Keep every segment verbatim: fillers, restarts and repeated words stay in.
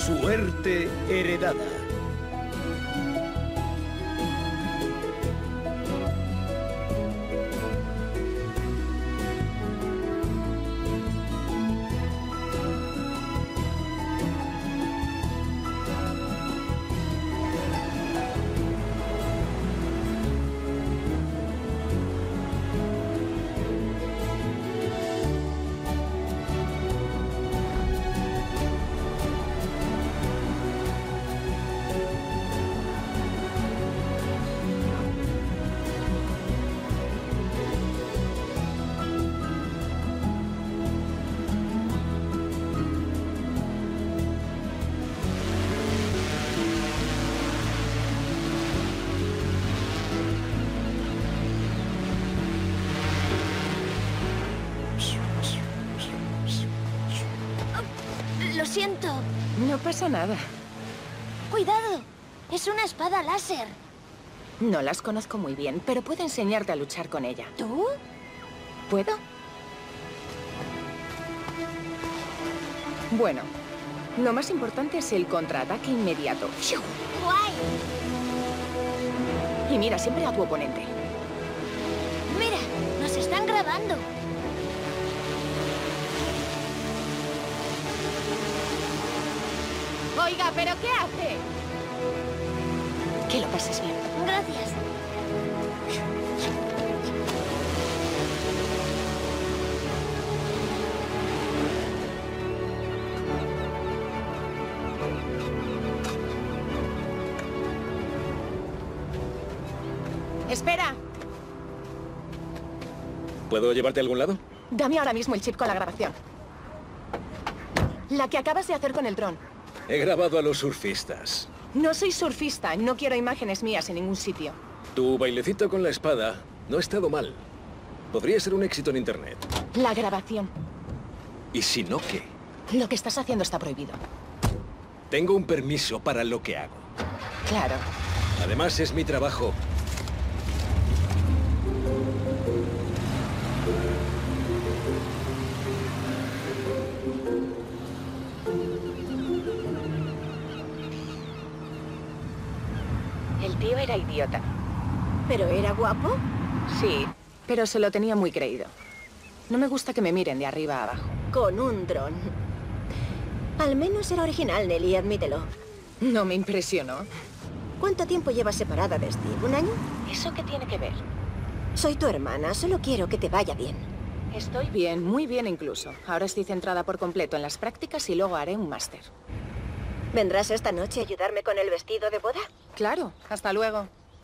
Suerte heredada. Lo siento. No pasa nada. Cuidado. Es una espada láser. No las conozco muy bien, pero puedo enseñarte a luchar con ella. ¿Tú? ¿Puedo? Bueno, lo más importante es el contraataque inmediato. ¡Guay! Y mira siempre a tu oponente. Mira, nos están grabando. Oiga, ¿pero qué hace? Que lo pases bien. Gracias. Espera. ¿Puedo llevarte a algún lado? Dame ahora mismo el chip con la grabación. La que acabas de hacer con el dron. He grabado a los surfistas. No soy surfista, no quiero imágenes mías en ningún sitio. Tu bailecito con la espada no ha estado mal. Podría ser un éxito en internet. La grabación. ¿Y si no, qué? Lo que estás haciendo está prohibido. Tengo un permiso para lo que hago. Claro. Además, es mi trabajo. El tío era idiota. ¿Pero era guapo? Sí, pero se lo tenía muy creído. No me gusta que me miren de arriba a abajo. Con un dron. Al menos era original, Nelly, admítelo. No me impresionó. ¿Cuánto tiempo llevas separada de Steve? ¿Un año? ¿Eso qué tiene que ver? Soy tu hermana, solo quiero que te vaya bien. Estoy bien, muy bien incluso. Ahora estoy centrada por completo en las prácticas y luego haré un máster. ¿Vendrás esta noche a ayudarme con el vestido de boda? Claro, hasta luego.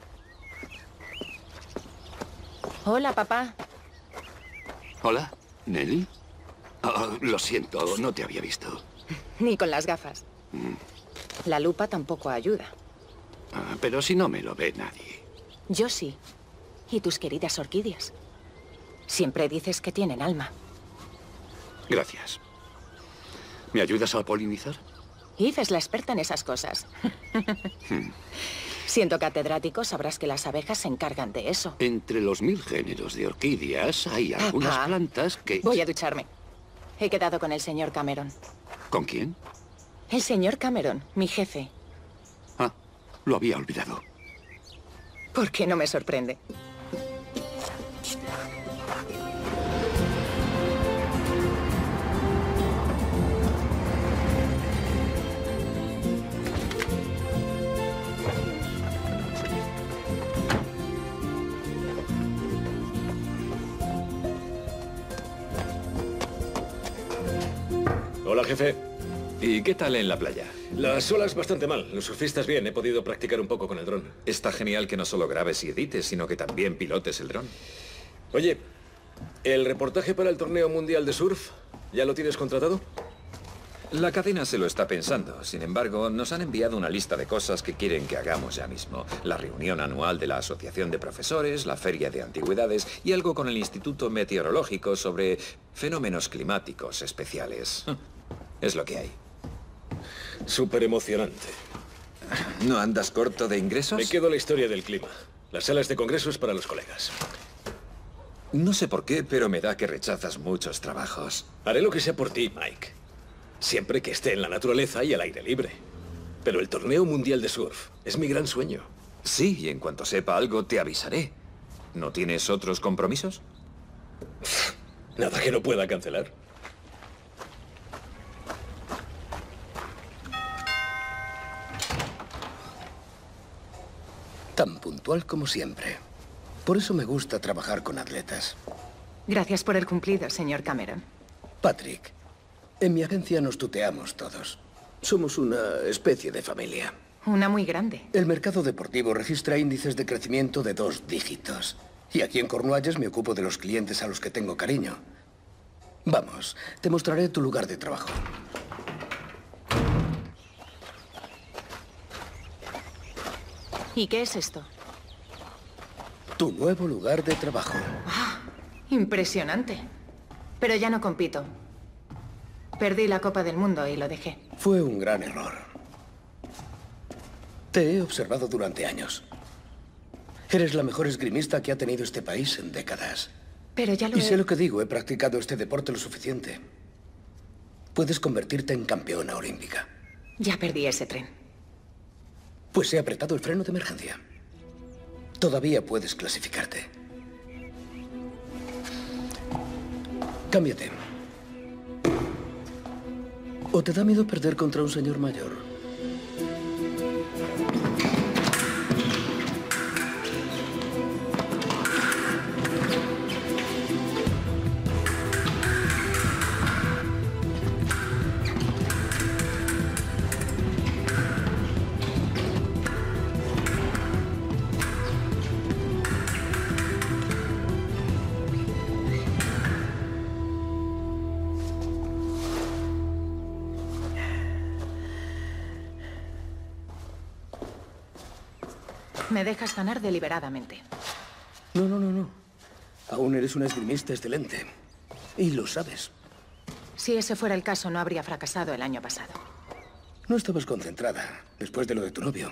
Hola, papá. Hola, ¿Nelly? Oh, lo siento, no te había visto. Ni con las gafas. La lupa tampoco ayuda. Ah, pero si no me lo ve nadie. Yo sí. Y tus queridas orquídeas. Siempre dices que tienen alma. Gracias. ¿Me ayudas a polinizar? Eve es la experta en esas cosas. Hmm. Siendo catedrático, sabrás que las abejas se encargan de eso. Entre los mil géneros de orquídeas hay algunas Papá, plantas que... Voy a ducharme. He quedado con el señor Cameron. ¿Con quién? El señor Cameron, mi jefe. Ah, lo había olvidado. ¿Por qué no me sorprende? Hola, jefe. ¿Y qué tal en la playa? Las olas bastante mal. Los surfistas bien. He podido practicar un poco con el dron. Está genial que no solo grabes y edites, sino que también pilotes el dron. Oye, ¿el reportaje para el torneo mundial de surf ya lo tienes contratado? La cadena se lo está pensando. Sin embargo, nos han enviado una lista de cosas que quieren que hagamos ya mismo. La reunión anual de la Asociación de Profesores, la Feria de Antigüedades y algo con el Instituto Meteorológico sobre fenómenos climáticos especiales. Es lo que hay. Súper emocionante. ¿No andas corto de ingresos? Me quedo la historia del clima. Las salas de congresos para los colegas. No sé por qué, pero me da que rechazas muchos trabajos. Haré lo que sea por ti, Mike. Siempre que esté en la naturaleza y al aire libre. Pero el torneo mundial de surf es mi gran sueño. Sí, y en cuanto sepa algo te avisaré. ¿No tienes otros compromisos? Nada que no pueda cancelar. Tan puntual como siempre. Por eso me gusta trabajar con atletas. Gracias por el cumplido, señor Cameron. Patrick, en mi agencia nos tuteamos todos. Somos una especie de familia. Una muy grande. El mercado deportivo registra índices de crecimiento de dos dígitos. Y aquí en Cornualles me ocupo de los clientes a los que tengo cariño. Vamos, te mostraré tu lugar de trabajo. ¿Y qué es esto? Tu nuevo lugar de trabajo. ¡Ah! Impresionante. Pero ya no compito. Perdí la Copa del Mundo y lo dejé. Fue un gran error. Te he observado durante años. Eres la mejor esgrimista que ha tenido este país en décadas. Pero ya lo Y he... sé lo que digo, he practicado este deporte lo suficiente. Puedes convertirte en campeona olímpica. Ya perdí ese tren. Pues he apretado el freno de emergencia. Todavía puedes clasificarte. Cámbiate. ¿O te da miedo perder contra un señor mayor? Me dejas ganar deliberadamente. No, no, no, no. Aún eres una esgrimista excelente. Y lo sabes. Si ese fuera el caso, no habría fracasado el año pasado. No estabas concentrada después de lo de tu novio.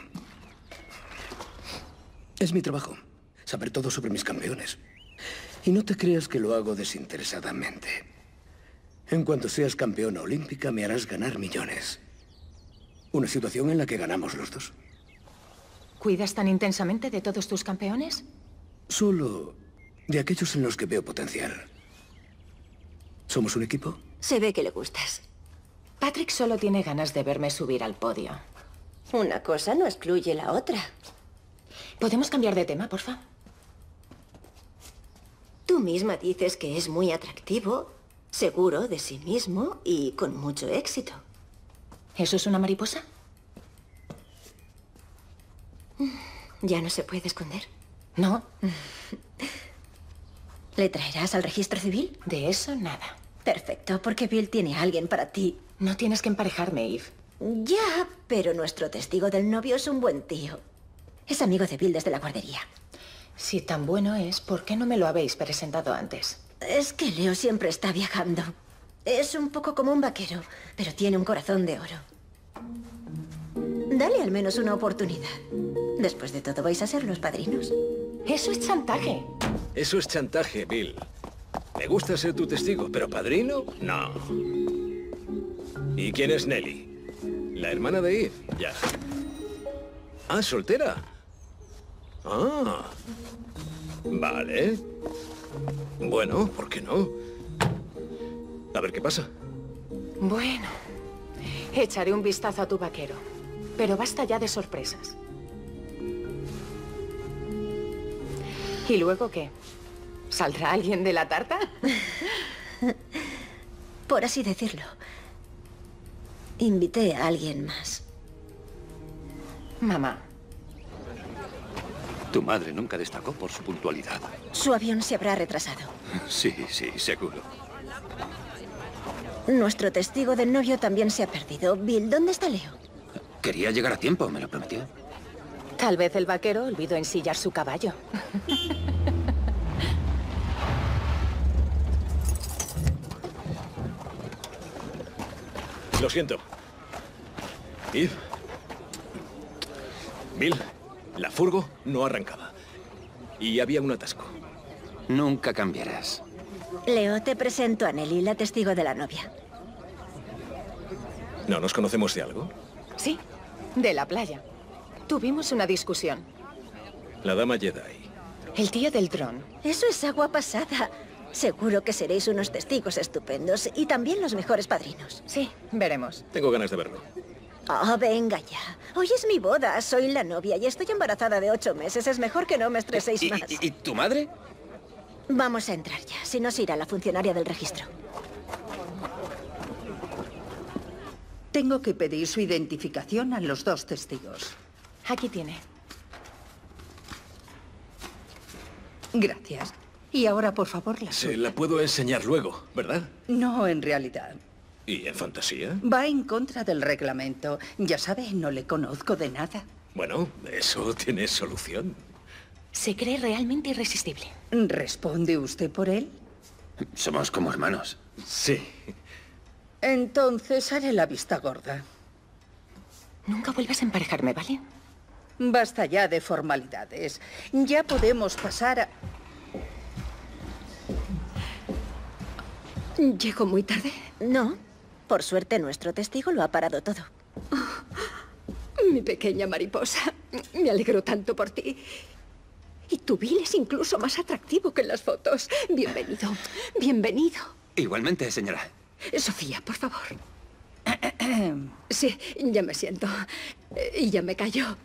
Es mi trabajo, saber todo sobre mis campeones. Y no te creas que lo hago desinteresadamente. En cuanto seas campeona olímpica, me harás ganar millones. Una situación en la que ganamos los dos. ¿Cuidas tan intensamente de todos tus campeones? Solo de aquellos en los que veo potencial. ¿Somos un equipo? Se ve que le gustas. Patrick solo tiene ganas de verme subir al podio. Una cosa no excluye la otra. ¿Podemos cambiar de tema, porfa? Tú misma dices que es muy atractivo, seguro de sí mismo y con mucho éxito. ¿Eso es una mariposa? Ya no se puede esconder. No, ¿Le traerás al registro civil? de eso nada. Perfecto, porque Bill tiene a alguien para ti. No tienes que emparejarme, Eve. Ya, pero nuestro testigo del novio es un buen tío. Es amigo de Bill desde la guardería. Si tan bueno es, ¿por qué no me lo habéis presentado antes? Es que Leo siempre está viajando. Es un poco como un vaquero, pero tiene un corazón de oro. Dale al menos una oportunidad. Después de todo, vais a ser los padrinos. Eso es chantaje. Eso es chantaje, Bill. Me gusta ser tu testigo, pero padrino, no. ¿Y quién es Nelly? La hermana de Eve, ya. Ah, soltera. Ah. Vale. Bueno, ¿por qué no? A ver qué pasa. Bueno, echaré un vistazo a tu vaquero. Pero basta ya de sorpresas. ¿Y luego qué? ¿Saldrá alguien de la tarta? Por así decirlo. Invité a alguien más. Mamá, Tu madre nunca destacó por su puntualidad. Su avión se habrá retrasado. Sí, sí, seguro. Nuestro testigo del novio también se ha perdido. Bill, ¿dónde está Leo? Quería llegar a tiempo, me lo prometió. tal vez el vaquero olvidó ensillar su caballo. Lo siento. Eve. Bill, la furgo no arrancaba. Y había un atasco. Nunca cambiarás. Leo, te presento a Nelly, la testigo de la novia. ¿No nos conocemos de algo? Sí, de la playa. Tuvimos una discusión. La dama Jedi. El tío del dron. Eso es agua pasada. Seguro que seréis unos testigos estupendos y también los mejores padrinos. Sí, veremos. Tengo ganas de verlo. Oh, venga ya. Hoy es mi boda, soy la novia y estoy embarazada de ocho meses. Es mejor que no me estreséis ¿Y, más. y, y tu madre? Vamos a entrar ya, si no se irá la funcionaria del registro. Tengo que pedir su identificación a los dos testigos. Aquí tiene. Gracias. Y ahora, por favor, la Se suya. la puedo enseñar luego, ¿verdad? No, en realidad. ¿Y en fantasía? Va en contra del reglamento. Ya sabe, no le conozco de nada. Bueno, eso tiene solución. Se cree realmente irresistible. ¿Responde usted por él? Somos como hermanos. Sí. Entonces haré la vista gorda. Nunca vuelvas a emparejarme, ¿vale? Basta ya de formalidades. Ya podemos pasar a... ¿Llego muy tarde? No. Por suerte, nuestro testigo lo ha parado todo. Mi pequeña mariposa, me alegro tanto por ti. Y tu Bill es incluso más atractivo que en las fotos. Bienvenido, bienvenido. Igualmente, señora. Sofía, por favor. Sí, ya me siento. Y ya me callo.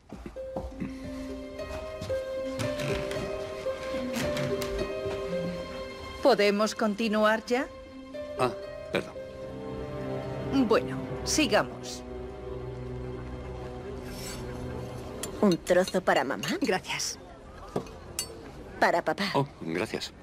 ¿Podemos continuar ya? Ah, perdón. Bueno, sigamos. ¿Un trozo para mamá? Gracias. Para papá. Oh, gracias.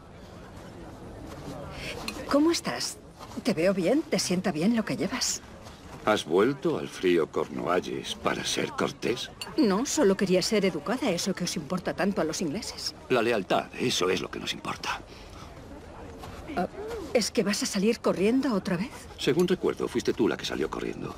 ¿Cómo estás? Te veo bien, te sienta bien lo que llevas. ¿Has vuelto al frío Cornualles para ser cortés? No, solo quería ser educada, eso que os importa tanto a los ingleses. La lealtad, eso es lo que nos importa. Ah, ¿es que vas a salir corriendo otra vez? Según recuerdo, fuiste tú la que salió corriendo.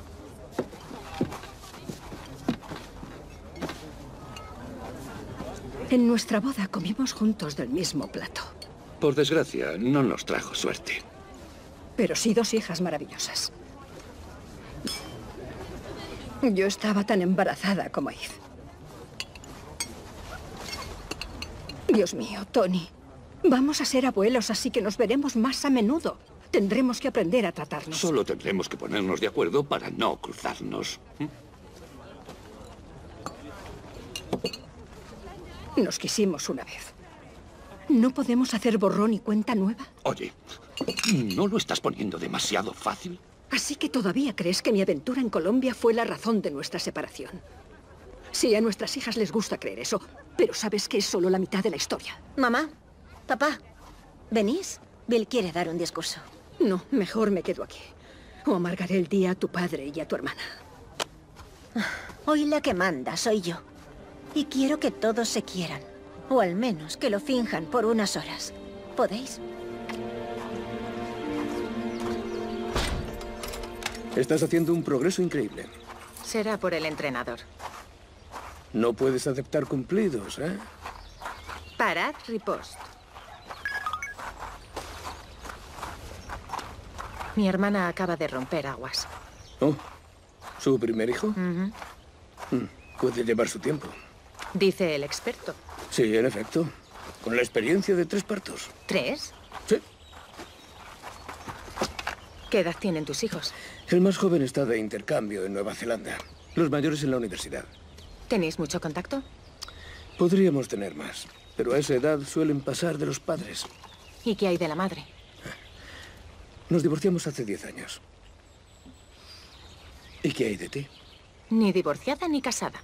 En nuestra boda comimos juntos del mismo plato. Por desgracia, no nos trajo suerte. Pero sí dos hijas maravillosas. Yo estaba tan embarazada como Eve. Dios mío, Tony. Vamos a ser abuelos, así que nos veremos más a menudo. Tendremos que aprender a tratarnos. Solo tendremos que ponernos de acuerdo para no cruzarnos. Nos quisimos una vez. ¿No podemos hacer borrón y cuenta nueva? Oye, ¿no lo estás poniendo demasiado fácil? Así que todavía crees que mi aventura en Colombia fue la razón de nuestra separación. Sí, a nuestras hijas les gusta creer eso, pero sabes que es solo la mitad de la historia. Mamá, papá, ¿venís? Bill quiere dar un discurso. No, mejor me quedo aquí. O amargaré el día a tu padre y a tu hermana. Hoy la que manda soy yo. Y quiero que todos se quieran. O al menos que lo finjan por unas horas. ¿Podéis? Estás haciendo un progreso increíble. Será por el entrenador. No puedes aceptar cumplidos, ¿eh? Parad, riposte. Mi hermana acaba de romper aguas. Oh, ¿su primer hijo? Ujú. Mm, puede llevar su tiempo. Dice el experto. Sí, en efecto. Con la experiencia de tres partos. ¿Tres? Sí. ¿Qué edad tienen tus hijos? El más joven está de intercambio en Nueva Zelanda. Los mayores en la universidad. ¿Tenéis mucho contacto? Podríamos tener más, pero a esa edad suelen pasar de los padres. ¿Y qué hay de la madre? Nos divorciamos hace diez años. ¿Y qué hay de ti? Ni divorciada ni casada.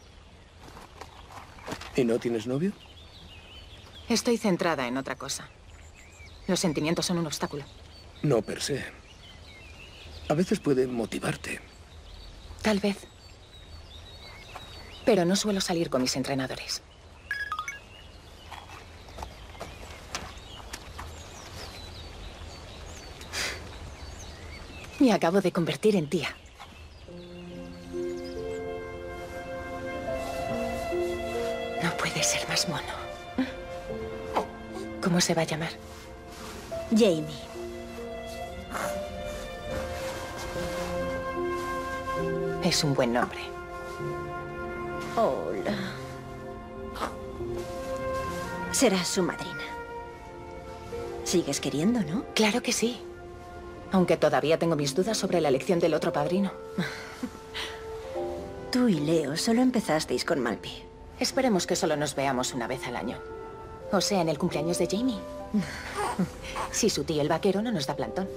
¿Y no tienes novio? Estoy centrada en otra cosa. Los sentimientos son un obstáculo. No per se. A veces pueden motivarte. Tal vez. Pero no suelo salir con mis entrenadores. Me acabo de convertir en tía. No puede ser más mono. ¿Cómo se va a llamar? Jamie. Es un buen nombre. Hola. Serás su madrina. ¿Sigues queriendo, no? Claro que sí. Aunque todavía tengo mis dudas sobre la elección del otro padrino. Tú y Leo solo empezasteis con Malpi. Esperemos que solo nos veamos una vez al año. O sea, en el cumpleaños de Jamie. Si su tío el vaquero no nos da plantón.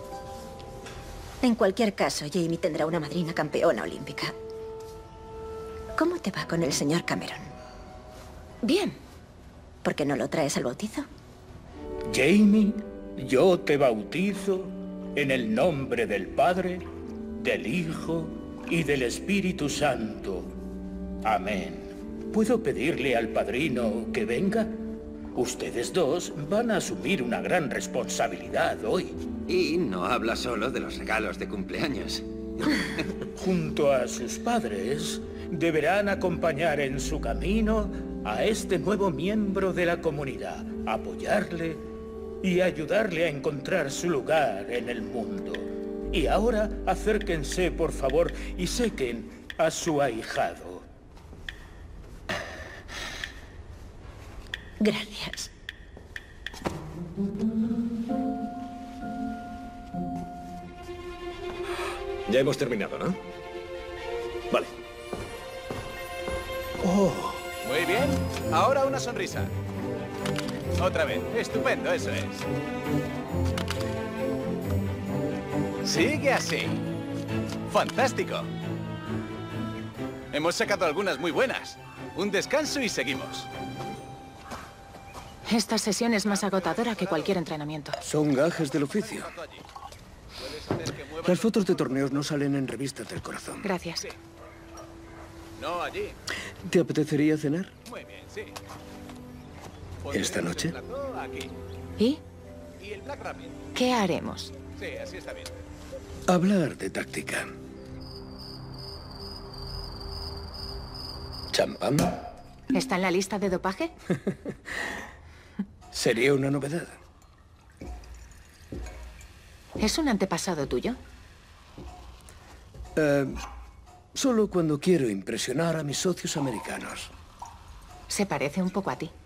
En cualquier caso, Jamie tendrá una madrina campeona olímpica. ¿Cómo te va con el señor Cameron? Bien. ¿Por qué no lo traes al bautizo? Jamie, yo te bautizo en el nombre del Padre, del Hijo y del Espíritu Santo. Amén. ¿Puedo pedirle al padrino que venga? Ustedes dos van a asumir una gran responsabilidad hoy. Y no habla solo de los regalos de cumpleaños. Junto a sus padres, deberán acompañar en su camino a este nuevo miembro de la comunidad, apoyarle y ayudarle a encontrar su lugar en el mundo. Y ahora acérquense, por favor, y sequen a su ahijado. Gracias. Ya hemos terminado, ¿no? Vale. Oh. Muy bien. Ahora una sonrisa. Otra vez. Estupendo, eso es. Sigue así. Fantástico. Hemos sacado algunas muy buenas. Un descanso y seguimos. Esta sesión es más agotadora que cualquier entrenamiento. Son gajes del oficio. Las fotos de torneos no salen en revistas del corazón. Gracias. No allí. ¿Te apetecería cenar? Muy bien, sí. ¿Esta noche? Aquí. ¿Y? Y el Black Rabbit. ¿Qué haremos? Sí, así está bien. Hablar de táctica. ¿Champán? ¿Está en la lista de dopaje? Sería una novedad. ¿Es un antepasado tuyo? Uh, solo cuando quiero impresionar a mis socios americanos. Se parece un poco a ti.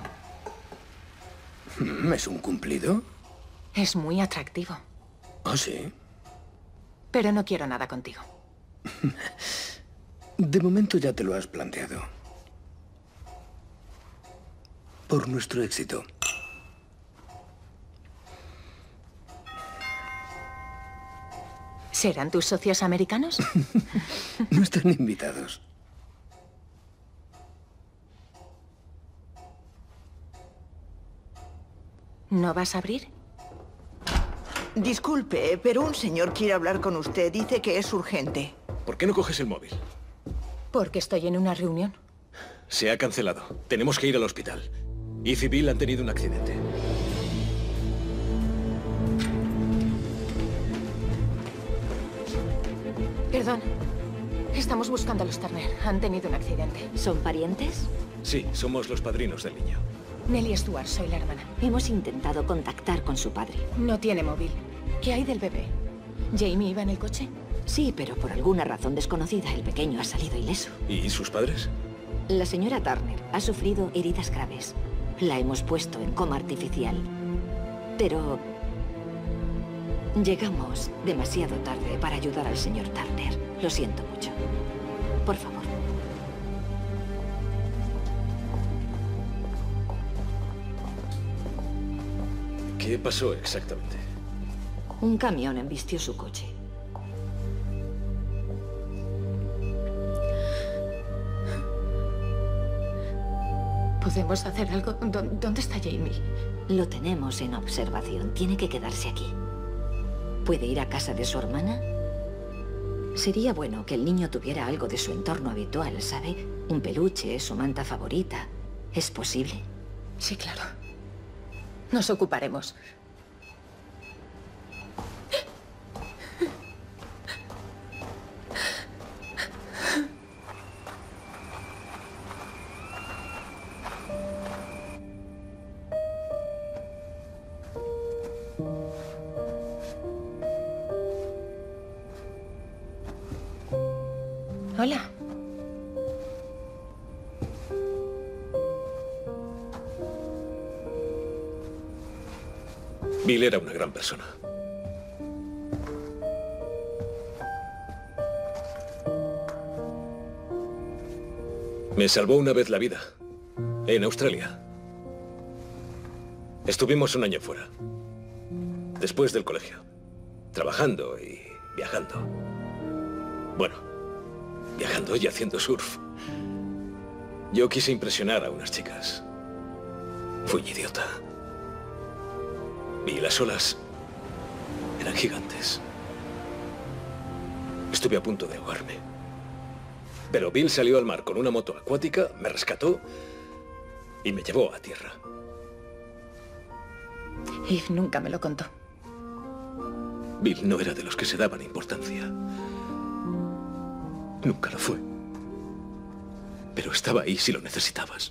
¿Es un cumplido? Es muy atractivo. ¿Ah, sí? Pero no quiero nada contigo. De momento ya te lo has planteado. Por nuestro éxito. ¿Serán tus socios americanos? No están invitados. ¿No vas a abrir? Disculpe, pero un señor quiere hablar con usted. Dice que es urgente. ¿Por qué no coges el móvil? Porque estoy en una reunión. Se ha cancelado. Tenemos que ir al hospital. Eve y Bill han tenido un accidente. Perdón. Estamos buscando a los Turner. Han tenido un accidente. ¿Son parientes? Sí, somos los padrinos del niño. Nellie Stewart, soy la hermana. Hemos intentado contactar con su padre. No tiene móvil. ¿Qué hay del bebé? ¿Jamie iba en el coche? Sí, pero por alguna razón desconocida, el pequeño ha salido ileso. ¿Y sus padres? La señora Turner ha sufrido heridas graves. La hemos puesto en coma artificial. Pero llegamos demasiado tarde para ayudar al señor Turner. Lo siento mucho. Por favor. ¿Qué pasó exactamente? Un camión embistió su coche. ¿Podemos hacer algo? ¿Dónde está Jamie? Lo tenemos en observación. Tiene que quedarse aquí. ¿Puede ir a casa de su hermana? Sería bueno que el niño tuviera algo de su entorno habitual, ¿sabe? Un peluche, su manta favorita. ¿Es posible? Sí, claro. Nos ocuparemos. Hola. Bill era una gran persona. Me salvó una vez la vida, en Australia. Estuvimos un año fuera, después del colegio, trabajando y viajando. Bueno, viajando y haciendo surf. Yo quise impresionar a unas chicas. Fui idiota. Y las olas eran gigantes. Estuve a punto de ahogarme. Pero Bill salió al mar con una moto acuática, me rescató y me llevó a tierra. Eve nunca me lo contó. Bill no era de los que se daban importancia. Nunca lo fue. Pero estaba ahí si lo necesitabas.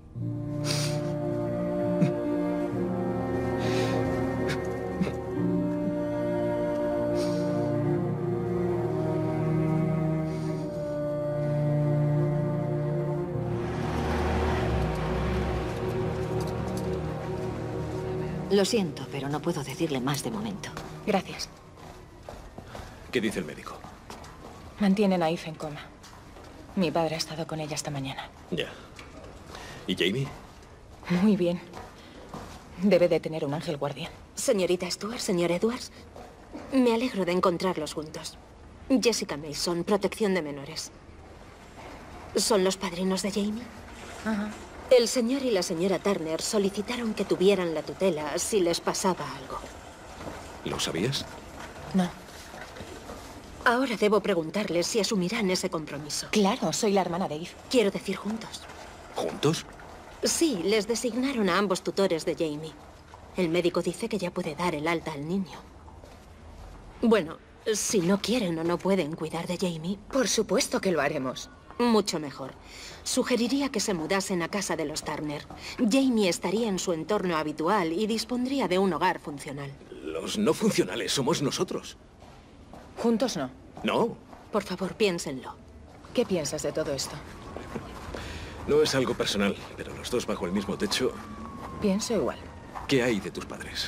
Lo siento, pero no puedo decirle más de momento. Gracias. ¿Qué dice el médico? Mantienen a Eve en coma. Mi padre ha estado con ella esta mañana. Ya. ¿Y Jamie? Muy bien. Debe de tener un ángel guardián. Señorita Stuart, señor Edwards, me alegro de encontrarlos juntos. Jessica Mason, protección de menores. ¿Son los padrinos de Jamie? Ajá. El señor y la señora Turner solicitaron que tuvieran la tutela si les pasaba algo. ¿Lo sabías? No. Ahora debo preguntarles si asumirán ese compromiso. Claro, soy la hermana de Eve. Quiero decir juntos. ¿Juntos? Sí, les designaron a ambos tutores de Jamie. El médico dice que ya puede dar el alta al niño. Bueno, si no quieren o no pueden cuidar de Jamie... Por supuesto que lo haremos. Mucho mejor. Sugeriría que se mudasen a casa de los Turner. Jamie estaría en su entorno habitual y dispondría de un hogar funcional. Los no funcionales somos nosotros. Juntos no. No. Por favor, piénsenlo. ¿Qué piensas de todo esto? No es algo personal, pero los dos bajo el mismo techo... Pienso igual. ¿Qué hay de tus padres?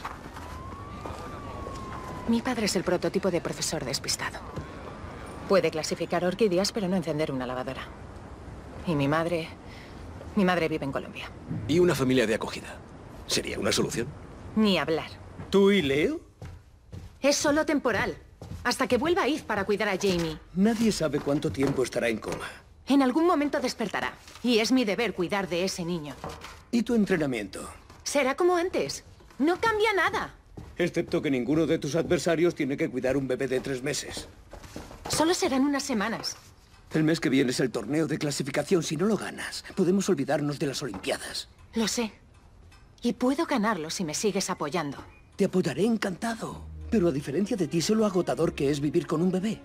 Mi padre es el prototipo de profesor despistado. Puede clasificar orquídeas, pero no encender una lavadora. Y mi madre... Mi madre vive en Colombia. ¿Y una familia de acogida? ¿Sería una solución? Ni hablar. ¿Tú y Leo? Es solo temporal. Hasta que vuelva Eve para cuidar a Jamie. Nadie sabe cuánto tiempo estará en coma. En algún momento despertará. Y es mi deber cuidar de ese niño. ¿Y tu entrenamiento? Será como antes. No cambia nada. Excepto que ninguno de tus adversarios tiene que cuidar un bebé de tres meses. Solo serán unas semanas. El mes que viene es el torneo de clasificación. Si no lo ganas, podemos olvidarnos de las Olimpiadas. Lo sé. Y puedo ganarlo si me sigues apoyando. Te apoyaré encantado. Pero a diferencia de ti, sé lo agotador que es vivir con un bebé.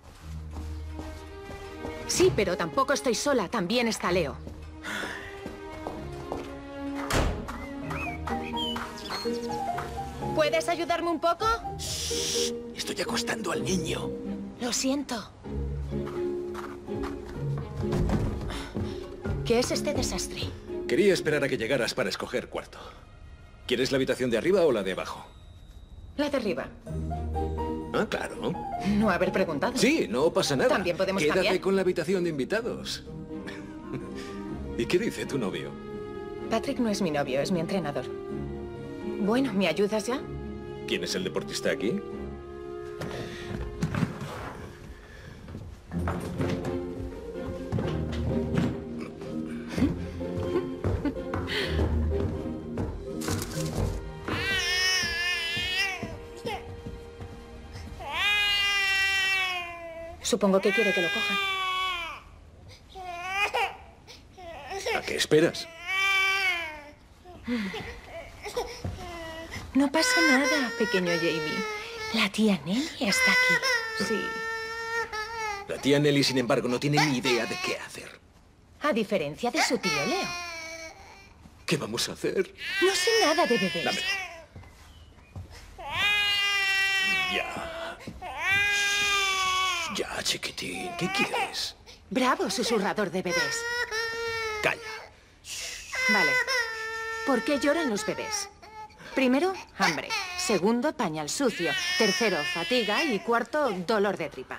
Sí, pero tampoco estoy sola. También está Leo. ¿Puedes ayudarme un poco? Shh, estoy acostando al niño. Lo siento. ¿Qué es este desastre? Quería esperar a que llegaras para escoger cuarto. ¿Quieres la habitación de arriba o la de abajo? La de arriba. Ah, claro. No haber preguntado. Sí, no pasa nada. También podemos Quédate cambiar. con la habitación de invitados. ¿Y qué dice tu novio? Patrick no es mi novio, es mi entrenador. Bueno, ¿me ayudas ya? ¿Quién es el deportista aquí? Supongo que quiere que lo coja. ¿A qué esperas? No pasa nada, pequeño Jamie. La tía Nelly está aquí. Sí. La tía Nelly, sin embargo, no tiene ni idea de qué hacer. A diferencia de su tío Leo. ¿Qué vamos a hacer? No sé nada de bebés. Dámelo. Ya. Ya, chiquitín. ¿Qué quieres? Bravo, susurrador de bebés. Calla. Vale. ¿Por qué lloran los bebés? Primero, hambre. Segundo, pañal sucio. Tercero, fatiga. Y cuarto, dolor de tripa.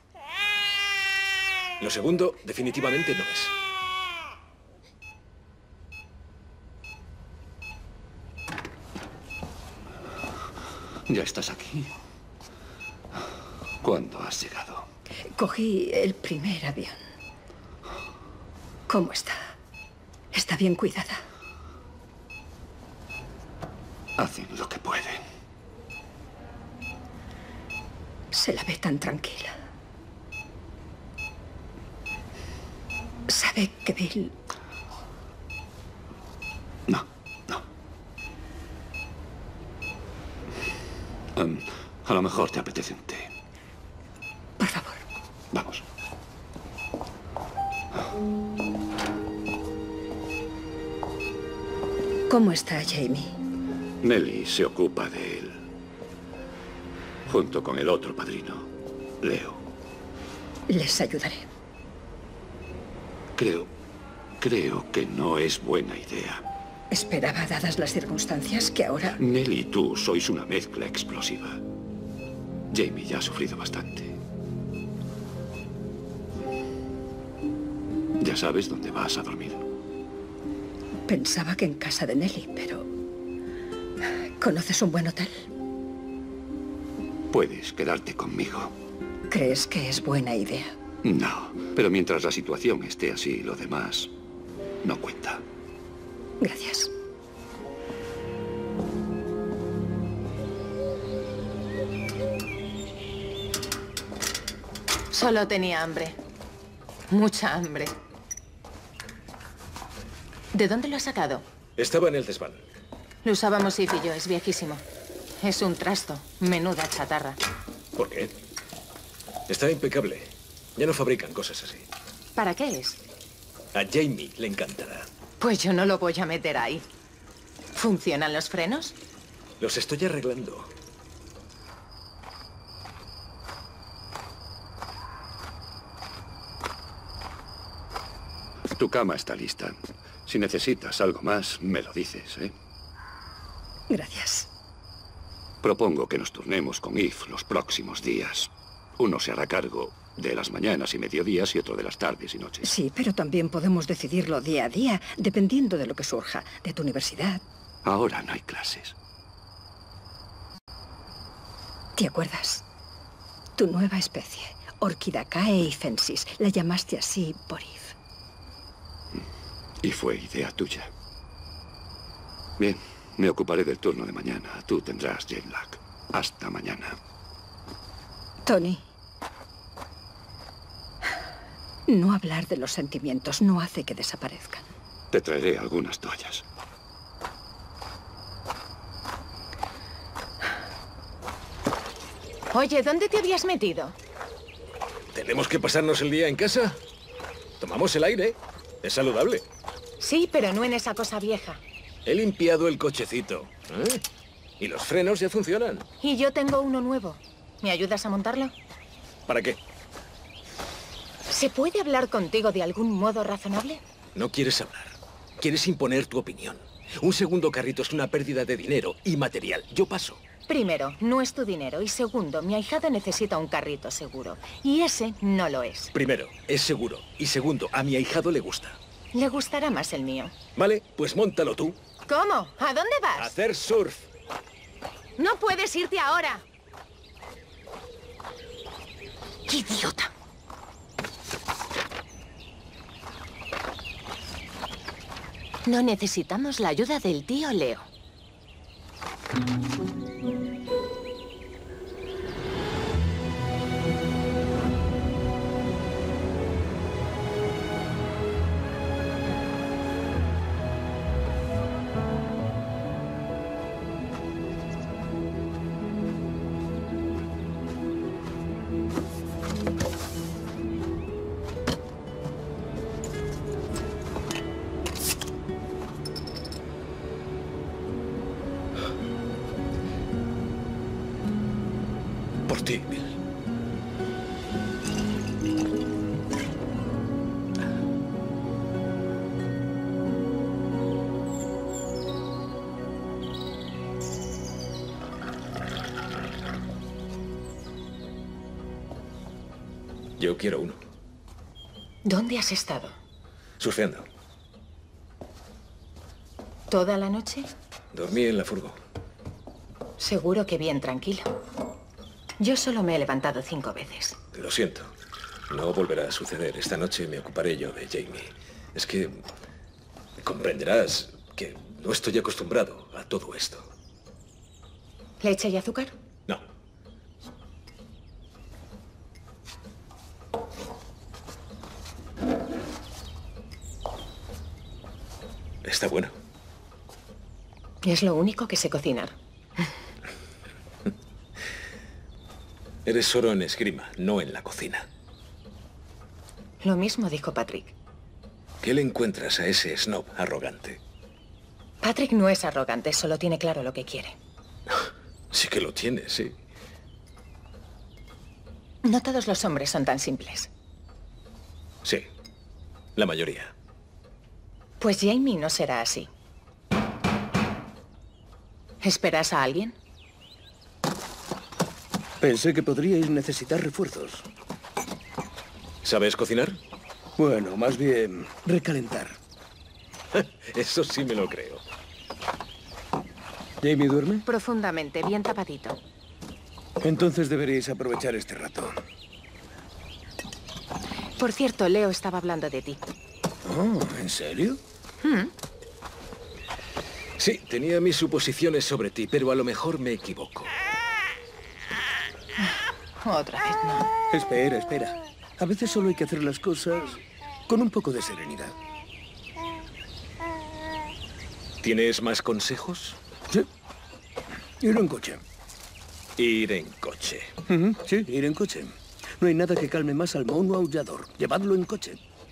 Lo segundo, definitivamente no es. Ya estás aquí. ¿Cuándo has llegado? Cogí el primer avión. ¿Cómo está? ¿Está bien cuidada? Hacen lo que pueden. Se la ve tan tranquila. ¿Sabe que Bill...? No, no. Um, a lo mejor te apetece un té. Por favor. Vamos. ¿Cómo está Jamie? Nelly se ocupa de él. Junto con el otro padrino, Leo. Les ayudaré. Creo... Creo que no es buena idea. Esperaba, dadas las circunstancias, que ahora... Nelly y tú sois una mezcla explosiva. Jamie ya ha sufrido bastante. ¿Ya sabes dónde vas a dormir? Pensaba que en casa de Nelly, pero... ¿Conoces un buen hotel? Puedes quedarte conmigo. ¿Crees que es buena idea? No, pero mientras la situación esté así, lo demás no cuenta. Gracias. Solo tenía hambre. Mucha hambre. ¿De dónde lo has sacado? Estaba en el desván. Lo usábamos Eve y yo, es viejísimo. Es un trasto, menuda chatarra. ¿Por qué? Está impecable. Ya no fabrican cosas así. ¿Para qué es? A Jamie le encantará. Pues yo no lo voy a meter ahí. ¿Funcionan los frenos? Los estoy arreglando. Tu cama está lista. Si necesitas algo más, me lo dices, ¿eh? Gracias. Propongo que nos turnemos con Eve los próximos días. Uno se hará cargo de las mañanas y mediodías y otro de las tardes y noches. Sí, pero también podemos decidirlo día a día, dependiendo de lo que surja, de tu universidad. Ahora no hay clases. ¿Te acuerdas? Tu nueva especie, Orchidaceae eifensis, la llamaste así por Eve. Y fue idea tuya. Bien, me ocuparé del turno de mañana. Tú tendrás jet lag. Hasta mañana. Tony. No hablar de los sentimientos no hace que desaparezcan. Te traeré algunas toallas. Oye, ¿dónde te habías metido? ¿Tenemos que pasarnos el día en casa? Tomamos el aire. Es saludable. Sí, pero no en esa cosa vieja. He limpiado el cochecito. ¿Eh? Y los frenos ya funcionan. Y yo tengo uno nuevo. ¿Me ayudas a montarlo? ¿Para qué? ¿Se puede hablar contigo de algún modo razonable? No quieres hablar. Quieres imponer tu opinión. Un segundo carrito es una pérdida de dinero y material. Yo paso. Primero, no es tu dinero. Y segundo, mi ahijado necesita un carrito seguro. Y ese no lo es. Primero, es seguro. Y segundo, a mi ahijado le gusta. Le gustará más el mío. Vale, pues móntalo tú. ¿Cómo? ¿A dónde vas? A hacer surf. No puedes irte ahora. ¡Idiota! No necesitamos la ayuda del tío Leo. Por ti, Bill. Yo quiero uno. ¿Dónde has estado? Surfeando. ¿Toda la noche? Dormí en la furgo. Seguro que bien tranquilo. Yo solo me he levantado cinco veces. Lo siento. No volverá a suceder. Esta noche me ocuparé yo de Jamie. Es que comprenderás que no estoy acostumbrado a todo esto. ¿Leche y azúcar? No. Está bueno. Es lo único que sé cocinar. Eres solo en esgrima, no en la cocina. Lo mismo dijo Patrick. ¿Qué le encuentras a ese snob arrogante? Patrick no es arrogante, solo tiene claro lo que quiere. Sí que lo tiene, sí. No todos los hombres son tan simples. Sí, la mayoría. Pues Jamie no será así. ¿Esperas a alguien? Pensé que podríais necesitar refuerzos. ¿Sabes cocinar? Bueno, más bien recalentar. Eso sí me lo creo. ¿Jamie duerme? Profundamente, bien tapadito. Entonces deberíais aprovechar este rato. Por cierto, Leo estaba hablando de ti. Oh, ¿en serio? ¿Mm? Sí, tenía mis suposiciones sobre ti, pero a lo mejor me equivoco. Otra vez no. Espera, espera. A veces solo hay que hacer las cosas con un poco de serenidad. ¿Tienes más consejos? Sí. Ir en coche. Ir en coche. Uh-huh. Sí, ir en coche. No hay nada que calme más al mono aullador. Llevadlo en coche.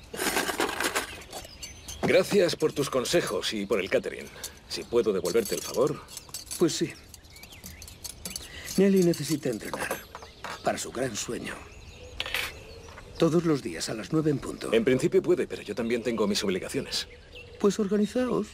Gracias por tus consejos y por el catering. Si puedo devolverte el favor. Pues sí. Nelly necesita entrenar para su gran sueño. Todos los días a las nueve en punto. En principio puede, pero yo también tengo mis obligaciones. Pues organizaos.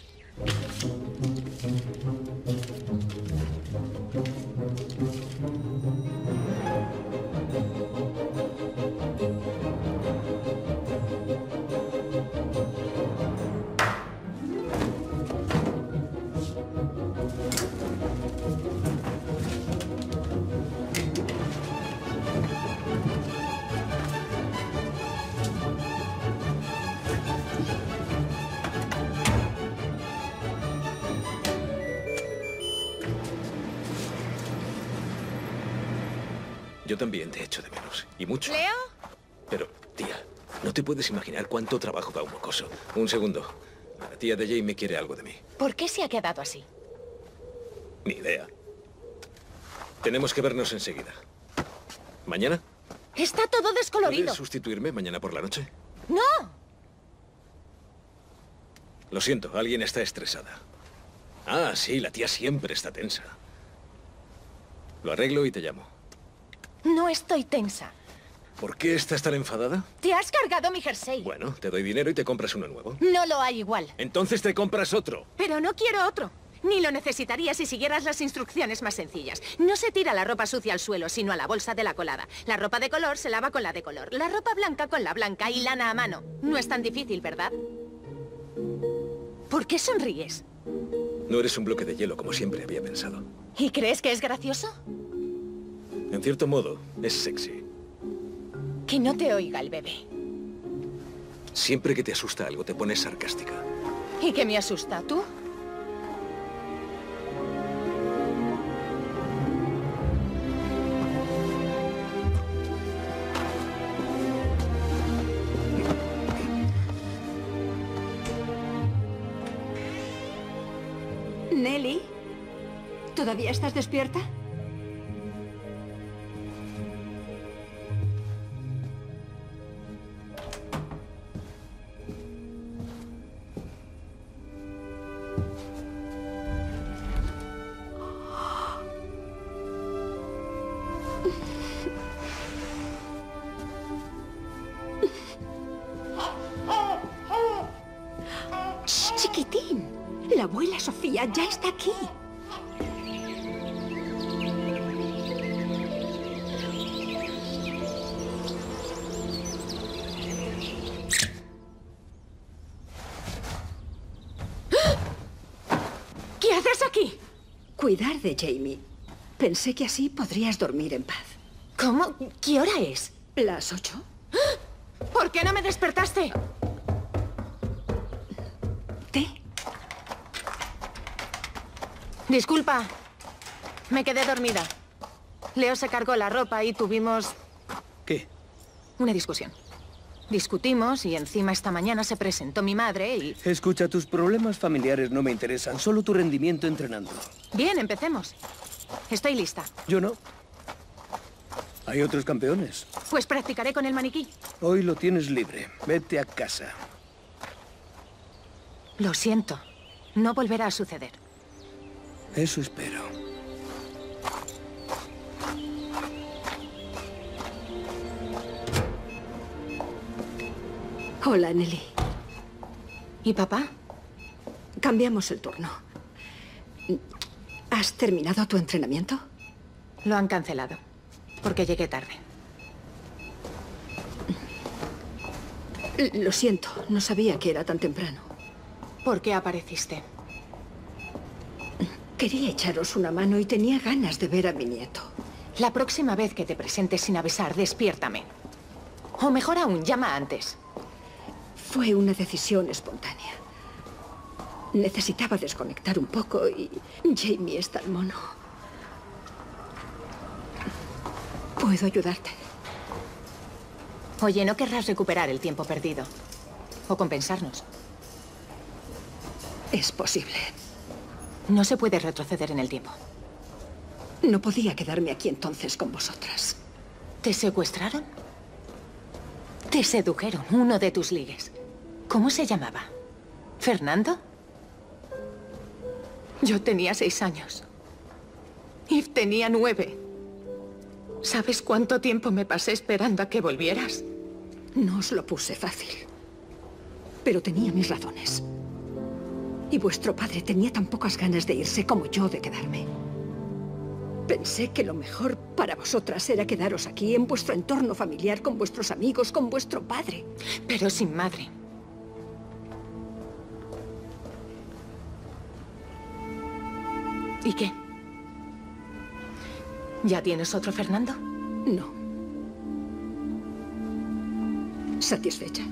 Yo también te echo de menos, y mucho. ¿Leo? Pero, tía, no te puedes imaginar cuánto trabajo da un mocoso. Un segundo. La tía de Jamie quiere algo de mí. ¿Por qué se ha quedado así? Ni idea. Tenemos que vernos enseguida. ¿Mañana? Está todo descolorido. ¿Puedes sustituirme mañana por la noche? ¡No! Lo siento, alguien está estresada. Ah, sí, la tía siempre está tensa. Lo arreglo y te llamo. No estoy tensa. ¿Por qué estás tan enfadada? Te has cargado mi jersey. Bueno, te doy dinero y te compras uno nuevo. No lo hay igual. Entonces te compras otro. Pero no quiero otro. Ni lo necesitaría si siguieras las instrucciones más sencillas. No se tira la ropa sucia al suelo, sino a la bolsa de la colada. La ropa de color se lava con la de color. La ropa blanca con la blanca y lana a mano. No es tan difícil, ¿verdad? ¿Por qué sonríes? No eres un bloque de hielo como siempre había pensado. ¿Y crees que es gracioso? En cierto modo, es sexy. Que no te oiga el bebé. Siempre que te asusta algo, te pones sarcástica. ¿Y qué me asusta? ¿Tú? Nelly, ¿todavía estás despierta? Shh, chiquitín. La abuela Sofía ya está aquí. Cuidar de Jamie. Pensé que así podrías dormir en paz. ¿Cómo? ¿Qué hora es? ¿Las ocho? ¿Por qué no me despertaste? ¿Té? Disculpa. Me quedé dormida. Leo se cargó la ropa y tuvimos... ¿Qué? Una discusión. Discutimos y encima esta mañana se presentó mi madre y... Escucha, tus problemas familiares no me interesan, solo tu rendimiento entrenando. Bien, empecemos. Estoy lista. Yo no. Hay otros campeones. Pues practicaré con el maniquí. Hoy lo tienes libre. Vete a casa. Lo siento. No volverá a suceder. Eso espero. Hola, Nelly. ¿Y papá? Cambiamos el turno. ¿Has terminado tu entrenamiento? Lo han cancelado, porque llegué tarde. Lo siento, no sabía que era tan temprano. ¿Por qué apareciste? Quería echaros una mano y tenía ganas de ver a mi nieto. La próxima vez que te presentes sin avisar, despiértame. O mejor aún, llama antes. Fue una decisión espontánea. Necesitaba desconectar un poco y Jamie es tan mono. ¿Puedo ayudarte? Oye, ¿no querrás recuperar el tiempo perdido? ¿O compensarnos? Es posible. No se puede retroceder en el tiempo. No podía quedarme aquí entonces con vosotras. ¿Te secuestraron? Te sedujeron, uno de tus ligues. ¿Cómo se llamaba? ¿Fernando? Yo tenía seis años. Yves tenía nueve. ¿Sabes cuánto tiempo me pasé esperando a que volvieras? No os lo puse fácil. Pero tenía mis razones. Y vuestro padre tenía tan pocas ganas de irse como yo de quedarme. Pensé que lo mejor para vosotras era quedaros aquí, en vuestro entorno familiar, con vuestros amigos, con vuestro padre. Pero sin madre. ¿Y qué? ¿Ya tienes otro Fernando? No. ¿Satisfecha?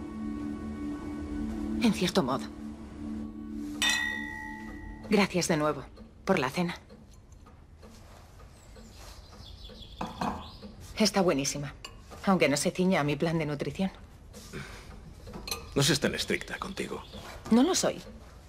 En cierto modo. Gracias de nuevo por la cena. Está buenísima, aunque no se ciña a mi plan de nutrición. No seas tan estricta contigo. No lo soy.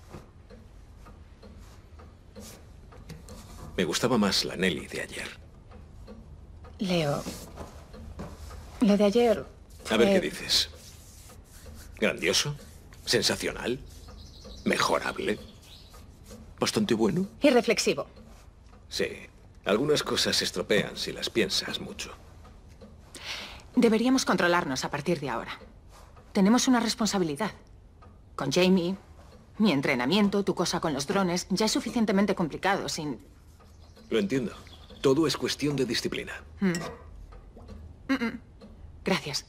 Me gustaba más la Nelly de ayer. Leo, lo de ayer fue... A ver qué dices. ¿Grandioso? ¿Sensacional? ¿Mejorable? ¿Bastante bueno? Irreflexivo. Sí. Algunas cosas se estropean si las piensas mucho. Deberíamos controlarnos a partir de ahora. Tenemos una responsabilidad. Con Jamie, mi entrenamiento, tu cosa con los drones, ya es suficientemente complicado sin... Lo entiendo. Todo es cuestión de disciplina. Mm. Mm-mm. Gracias.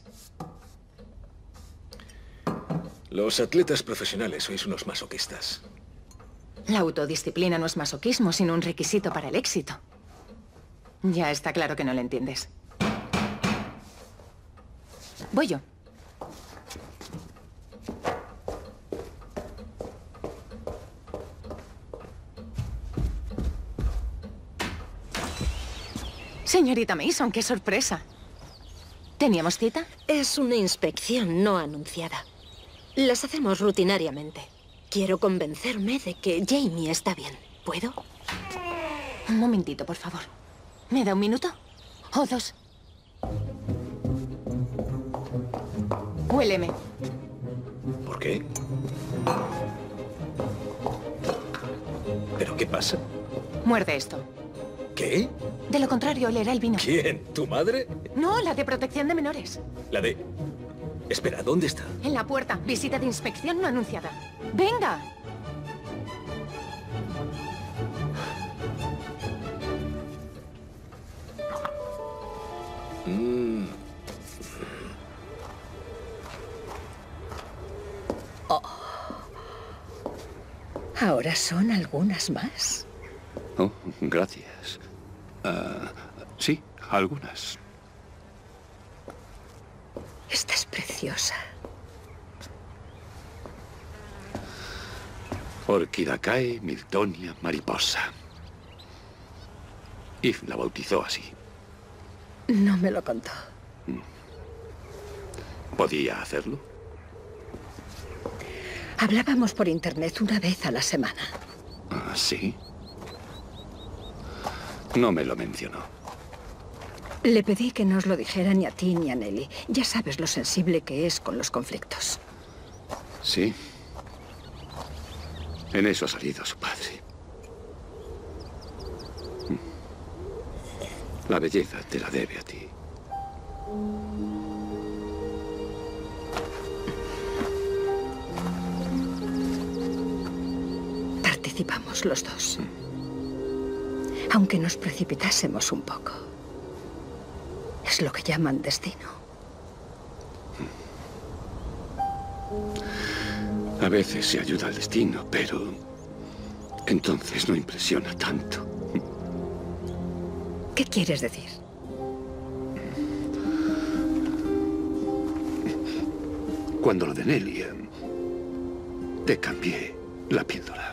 Los atletas profesionales sois unos masoquistas. La autodisciplina no es masoquismo, sino un requisito para el éxito. Ya está claro que no lo entiendes. Voy yo. Señorita Mason, qué sorpresa. ¿Teníamos cita? Es una inspección no anunciada. Las hacemos rutinariamente. Quiero convencerme de que Jamie está bien. ¿Puedo? Un momentito, por favor. ¿Me da un minuto? ¿O dos? Huéleme. ¿Por qué? ¿Pero qué pasa? Muerde esto. ¿Qué? De lo contrario, olerá el vino. ¿Quién? ¿Tu madre? No, la de protección de menores. La de... Espera, ¿dónde está? En la puerta. Visita de inspección no anunciada. ¡Venga! Mm. Oh. Ahora son algunas más. Oh, gracias. Uh, sí, algunas. Esta es preciosa. Orchidaceae miltonia mariposa. Eve la bautizó así. No me lo contó. ¿Podía hacerlo? Hablábamos por internet una vez a la semana. Ah, ¿sí? No me lo mencionó. Le pedí que no os lo dijera ni a ti ni a Nelly. Ya sabes lo sensible que es con los conflictos. Sí. En eso ha salido su padre. La belleza te la debe a ti. Participamos los dos. Aunque nos precipitásemos un poco. Es lo que llaman destino. A veces se ayuda al destino, pero entonces no impresiona tanto. ¿Qué quieres decir? Cuando lo de Nelly, te cambié la píldora.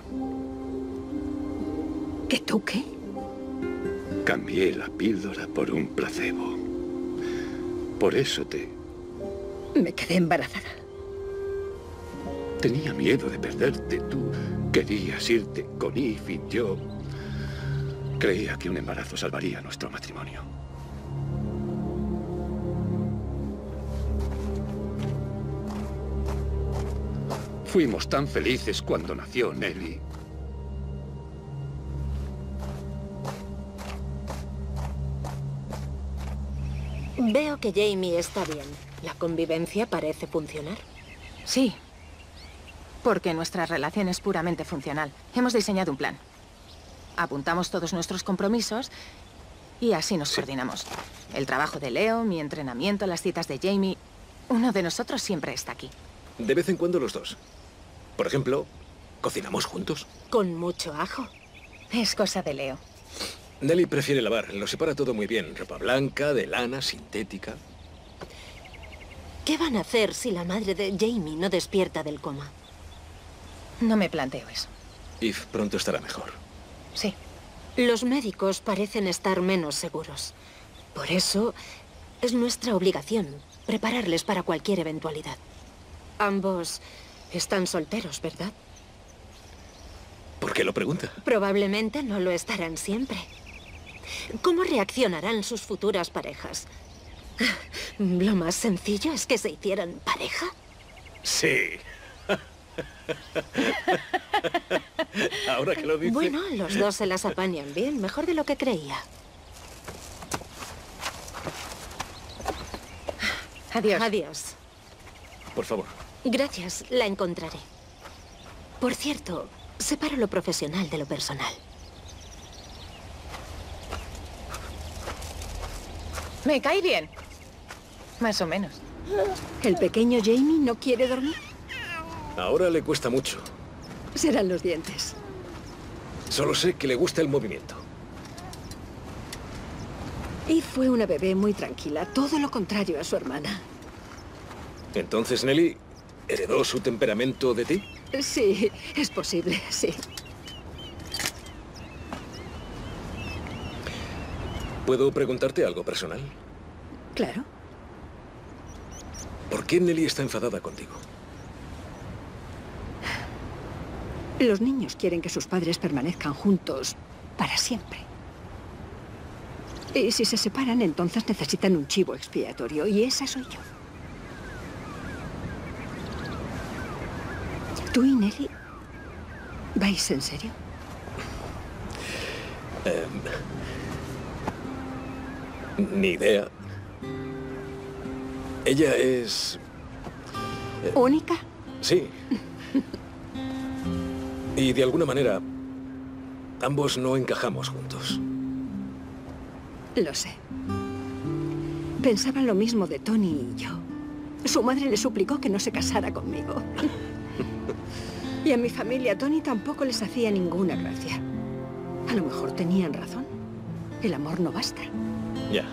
¿Que tú qué? Cambié la píldora por un placebo. Por eso te... Me quedé embarazada. Tenía miedo de perderte. Tú querías irte con Eve y yo creía que un embarazo salvaría nuestro matrimonio. Fuimos tan felices cuando nació Nelly. Veo que Jamie está bien. ¿La convivencia parece funcionar? Sí. Porque nuestra relación es puramente funcional. Hemos diseñado un plan. Apuntamos todos nuestros compromisos y así nos sí. coordinamos. El trabajo de Leo, mi entrenamiento, las citas de Jamie... Uno de nosotros siempre está aquí. De vez en cuando los dos. Por ejemplo, ¿cocinamos juntos? Con mucho ajo. Es cosa de Leo. Nelly prefiere lavar. Lo separa todo muy bien. Ropa blanca, de lana, sintética. ¿Qué van a hacer si la madre de Jamie no despierta del coma? No me planteo eso. Eve pronto estará mejor. Sí. Los médicos parecen estar menos seguros. Por eso es nuestra obligación prepararles para cualquier eventualidad. Ambos están solteros, ¿verdad? ¿Por qué lo pregunta? Probablemente no lo estarán siempre. ¿Cómo reaccionarán sus futuras parejas? Lo más sencillo es que se hicieran pareja. Sí. Ahora que lo dice... Bueno, los dos se las apañan bien, mejor de lo que creía. Adiós. Adiós. Por favor. Gracias, la encontraré. Por cierto, separo lo profesional de lo personal. Me cae bien. Más o menos. ¿El pequeño Jamie no quiere dormir? Ahora le cuesta mucho. Serán los dientes. Solo sé que le gusta el movimiento. Y fue una bebé muy tranquila, todo lo contrario a su hermana. Entonces, Nelly, ¿heredó su temperamento de ti? Sí, es posible, sí. ¿Puedo preguntarte algo personal? Claro. ¿Por qué Nelly está enfadada contigo? Los niños quieren que sus padres permanezcan juntos para siempre. Y si se separan, entonces necesitan un chivo expiatorio, y esa soy yo. ¿Tú y Nelly vais en serio? Eh, ni idea. Ella es... Eh, ¿Única? Sí. Y de alguna manera, ambos no encajamos juntos. Lo sé. Pensaban lo mismo de Tony y yo. Su madre le suplicó que no se casara conmigo. Y a mi familia, Tony tampoco les hacía ninguna gracia. A lo mejor tenían razón. El amor no basta. Ya.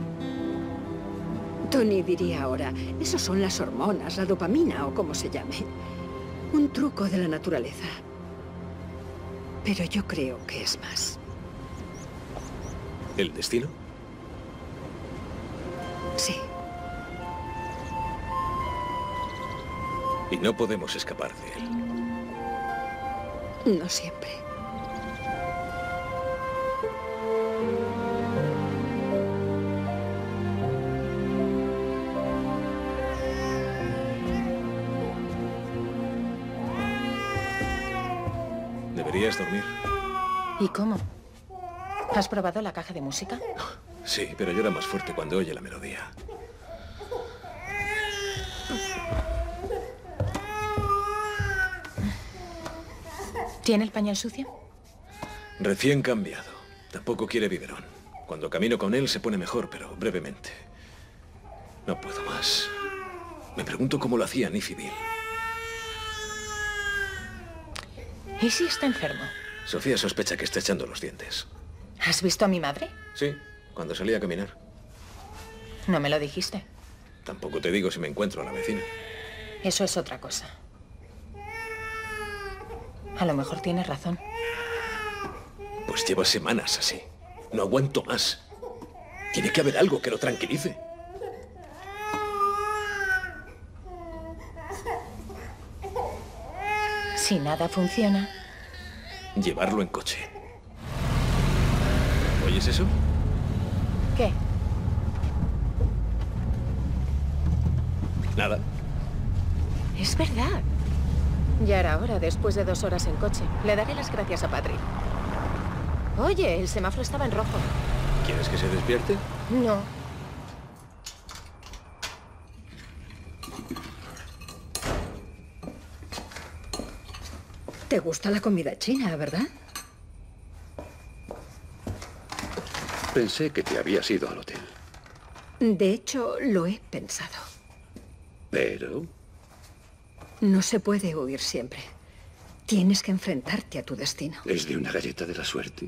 Tony diría ahora, eso son las hormonas, la dopamina o como se llame. Un truco de la naturaleza. Pero yo creo que es más. ¿El destino? Sí. Y no podemos escapar de él. No siempre. Deberías dormir. ¿Y cómo? ¿Has probado la caja de música? Sí, pero llora más fuerte cuando oye la melodía. ¿Tiene el pañal sucio? Recién cambiado. Tampoco quiere biberón. Cuando camino con él se pone mejor, pero brevemente. No puedo más. Me pregunto cómo lo hacía Nif y Bill. ¿Y si está enfermo? Sofía sospecha que está echando los dientes. ¿Has visto a mi madre? Sí, cuando salí a caminar. No me lo dijiste. Tampoco te digo si me encuentro a la vecina. Eso es otra cosa. A lo mejor tienes razón. Pues lleva semanas así. No aguanto más. Tiene que haber algo que lo tranquilice. Si nada funciona... Llevarlo en coche. ¿Oyes eso? ¿Qué? Nada. Es verdad. Ya era hora, después de dos horas en coche. Le daré las gracias a Patrick. Oye, el semáforo estaba en rojo. ¿Quieres que se despierte? No. ¿Te gusta la comida china, verdad? Pensé que te habías ido al hotel. De hecho, lo he pensado. Pero... No se puede huir siempre. Tienes que enfrentarte a tu destino. ¿Es de una galleta de la suerte?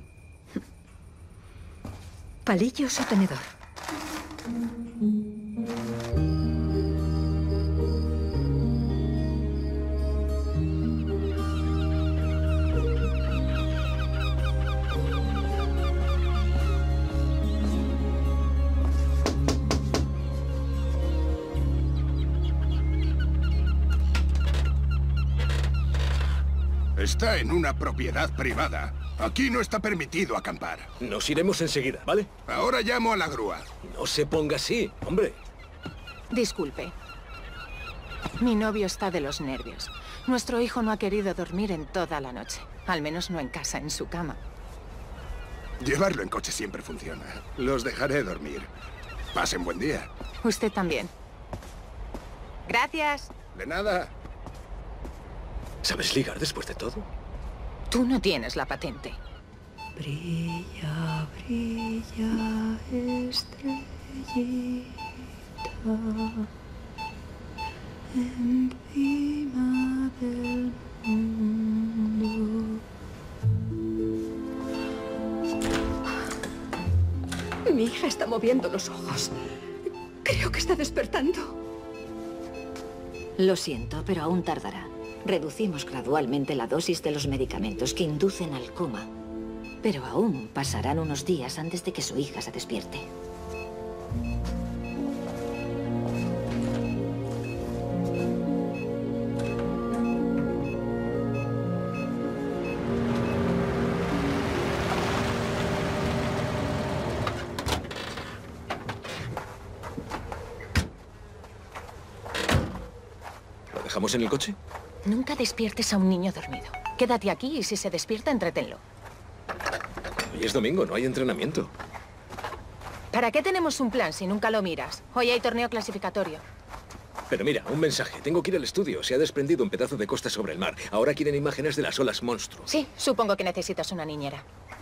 ¿Palillos o tenedor? Está en una propiedad privada. Aquí no está permitido acampar. Nos iremos enseguida, ¿vale? Ahora llamo a la grúa. No se ponga así, hombre. Disculpe. Mi novio está de los nervios. Nuestro hijo no ha querido dormir en toda la noche. Al menos no en casa, en su cama. Llevarlo en coche siempre funciona. Los dejaré dormir. Pasen buen día. Usted también. Gracias. De nada. ¿Sabes ligar después de todo? Tú no tienes la patente. Brilla, brilla, estrellita, encima del mundo. Mi hija está moviendo los ojos. Creo que está despertando. Lo siento, pero aún tardará. Reducimos gradualmente la dosis de los medicamentos que inducen al coma. Pero aún pasarán unos días antes de que su hija se despierte. ¿Lo dejamos en el coche? Nunca despiertes a un niño dormido. Quédate aquí y si se despierta, entretenlo. Hoy es domingo, no hay entrenamiento. ¿Para qué tenemos un plan si nunca lo miras? Hoy hay torneo clasificatorio. Pero mira, un mensaje. Tengo que ir al estudio. Se ha desprendido un pedazo de costa sobre el mar. Ahora quieren imágenes de las olas monstruos. Sí, supongo que necesitas una niñera.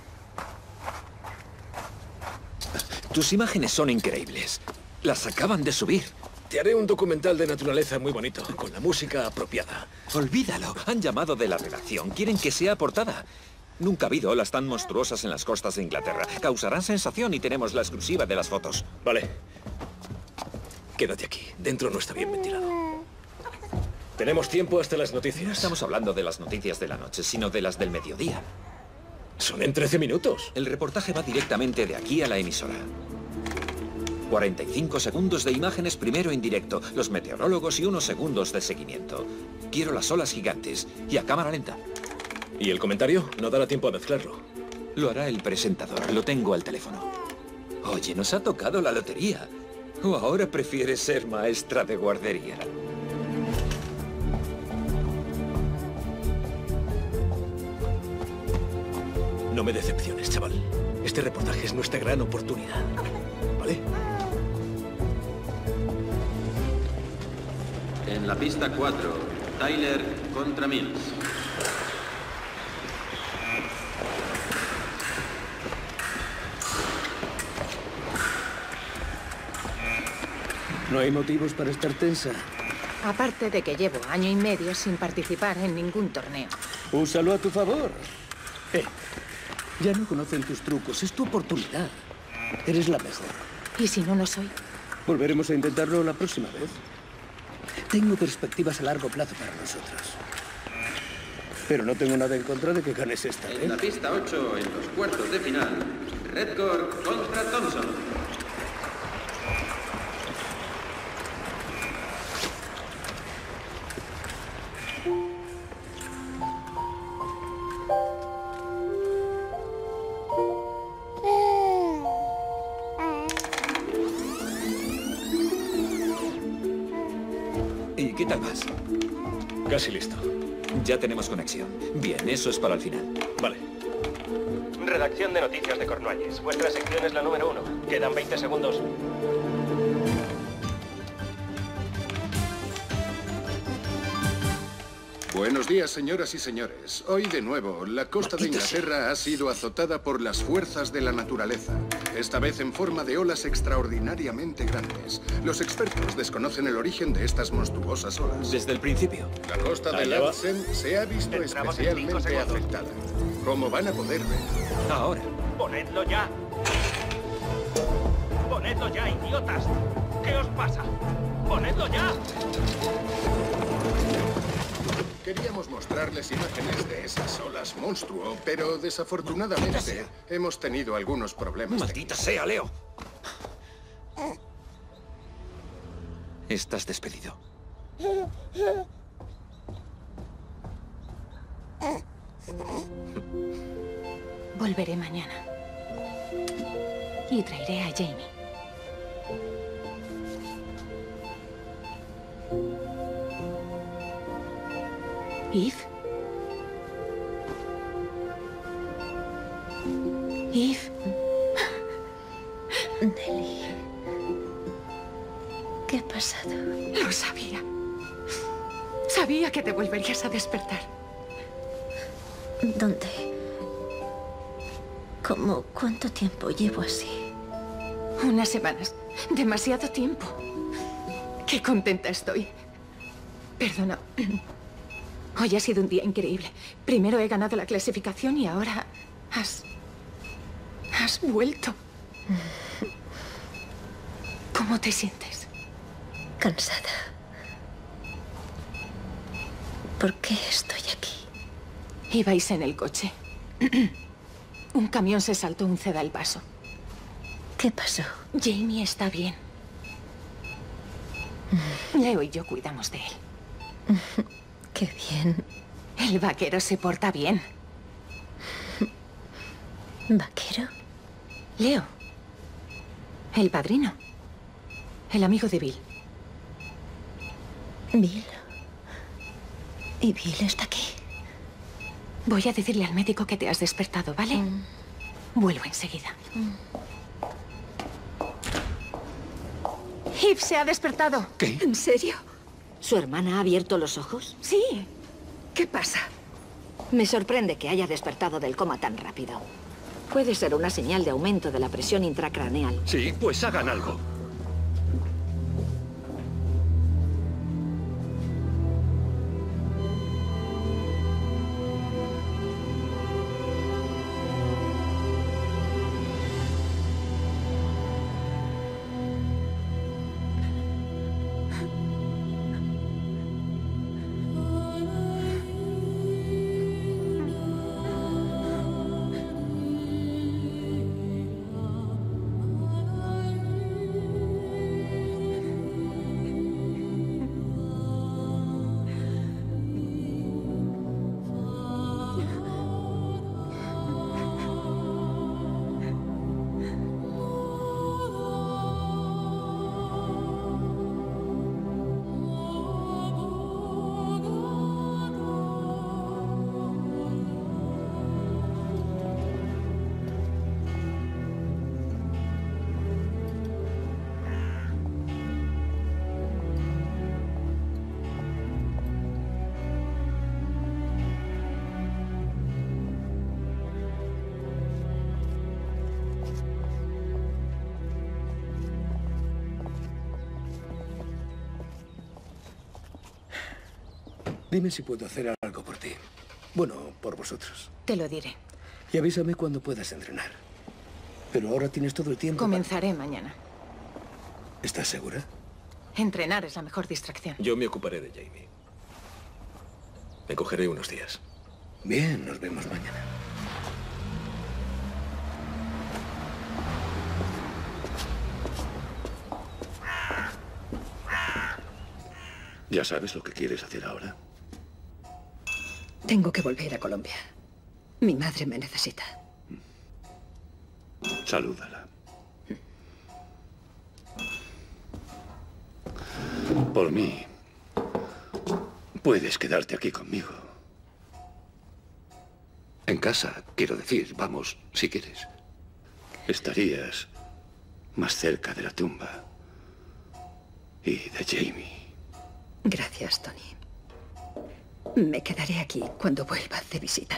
Tus imágenes son increíbles. Las acaban de subir. Te haré un documental de naturaleza muy bonito, con la música apropiada. Olvídalo. Han llamado de la redacción. Quieren que sea portada. Nunca ha habido olas tan monstruosas en las costas de Inglaterra. Causarán sensación y tenemos la exclusiva de las fotos. Vale. Quédate aquí. Dentro no está bien ventilado. Tenemos tiempo hasta las noticias. No estamos hablando de las noticias de la noche, sino de las del mediodía. Son en trece minutos. El reportaje va directamente de aquí a la emisora. cuarenta y cinco segundos de imágenes primero en directo, los meteorólogos y unos segundos de seguimiento. Quiero las olas gigantes y a cámara lenta. ¿Y el comentario? No dará tiempo a mezclarlo. Lo hará el presentador, lo tengo al teléfono. Oye, nos ha tocado la lotería. ¿O ahora prefieres ser maestra de guardería? No me decepciones, chaval. Este reportaje es nuestra gran oportunidad. ¿Vale? En la pista cuatro, Tyler contra Mills. ¿No hay motivos para estar tensa? Aparte de que llevo año y medio sin participar en ningún torneo. Úsalo a tu favor. Eh, ya no conocen tus trucos. Es tu oportunidad. Eres la mejor. ¿Y si no lo soy? Volveremos a intentarlo la próxima vez. Tengo perspectivas a largo plazo para nosotros. Pero no tengo nada en contra de que ganes esta, ¿eh? En la pista ocho, en los cuartos de final, Redcore contra Thompson. ¿Y qué tal vas? Casi listo. Ya tenemos conexión. Bien, eso es para el final. Vale. Redacción de noticias de Cornualles. Vuestra sección es la número uno. Quedan veinte segundos. Buenos días, señoras y señores. Hoy, de nuevo, la costa de Inglaterra ha sido azotada por las fuerzas de la naturaleza. Esta vez en forma de olas extraordinariamente grandes. Los expertos desconocen el origen de estas monstruosas olas. Desde el principio. La costa de Allá va. Lavsen se ha visto Entramos en cinco especialmente segundos. afectada. Como van a poder ver. Ahora. ¡Ponedlo ya! ¡Ponedlo ya, idiotas! ¿Qué os pasa? ¡Ponedlo ya! Queríamos mostrarles imágenes de esas olas monstruo, pero desafortunadamente hemos tenido algunos problemas. ¡Maldita sea, Leo! Estás despedido. Volveré mañana. Y traeré a Jamie. ¿Eve? ¿Eve? Nelly. ¿Qué ha pasado? Lo sabía. Sabía que te volverías a despertar. ¿Dónde? ¿Cómo? ¿Cuánto tiempo llevo así? Unas semanas. Demasiado tiempo. Qué contenta estoy. Perdona. Hoy ha sido un día increíble. Primero he ganado la clasificación y ahora has... has vuelto. ¿Cómo te sientes? Cansada. ¿Por qué estoy aquí? Ibais en el coche. Un camión se saltó un ceda al paso. ¿Qué pasó? Jamie está bien. Leo y yo cuidamos de él. Qué bien. El vaquero se porta bien. ¿Vaquero? Leo. El padrino. El amigo de Bill. Bill. ¿Y Bill está aquí? Voy a decirle al médico que te has despertado, ¿vale? Mm. Vuelvo enseguida. Mm. Eve se ha despertado. ¿Qué? ¿En serio? ¿Su hermana ha abierto los ojos? Sí. ¿Qué pasa? Me sorprende que haya despertado del coma tan rápido. Puede ser una señal de aumento de la presión intracraneal. Sí, pues hagan algo. Dime si puedo hacer algo por ti. Bueno, por vosotros. Te lo diré. Y avísame cuando puedas entrenar. Pero ahora tienes todo el tiempo. Comenzaré para... mañana. ¿Estás segura? Entrenar es la mejor distracción. Yo me ocuparé de Jamie. Me cogeré unos días. Bien, nos vemos mañana. ¿Ya sabes lo que quieres hacer ahora? Tengo que volver a Colombia. Mi madre me necesita. Salúdala. Por mí, puedes quedarte aquí conmigo. En casa, quiero decir, vamos, si quieres. Estarías más cerca de la tumba y de Jamie. Gracias, Tony. Me quedaré aquí cuando vuelva de visita.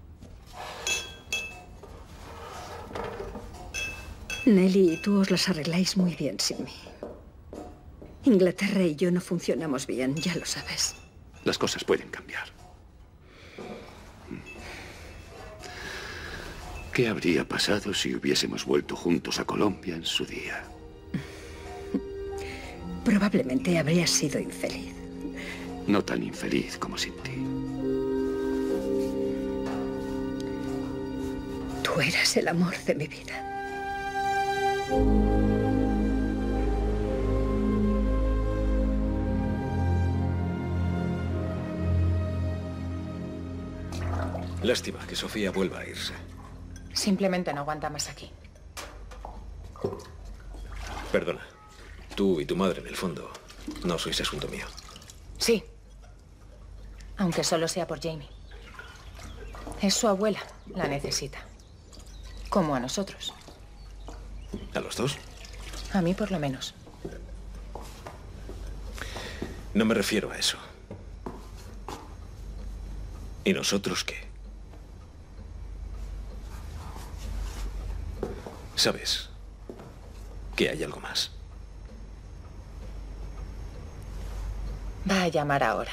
Nelly y tú os las arregláis muy bien sin mí. Inglaterra y yo no funcionamos bien, ya lo sabes. Las cosas pueden cambiar. ¿Qué habría pasado si hubiésemos vuelto juntos a Colombia en su día? Probablemente habrías sido infeliz. No tan infeliz como sin ti. Tú eras el amor de mi vida. Lástima que Sofía vuelva a irse. Simplemente no aguanta más aquí. Perdona. Tú y tu madre, en el fondo, no sois asunto mío. Sí. Aunque solo sea por Jamie. Es su abuela. La necesita. Como a nosotros. ¿A los dos? A mí, por lo menos. No me refiero a eso. ¿Y nosotros qué? ¿Sabes que hay algo más? Va a llamar ahora.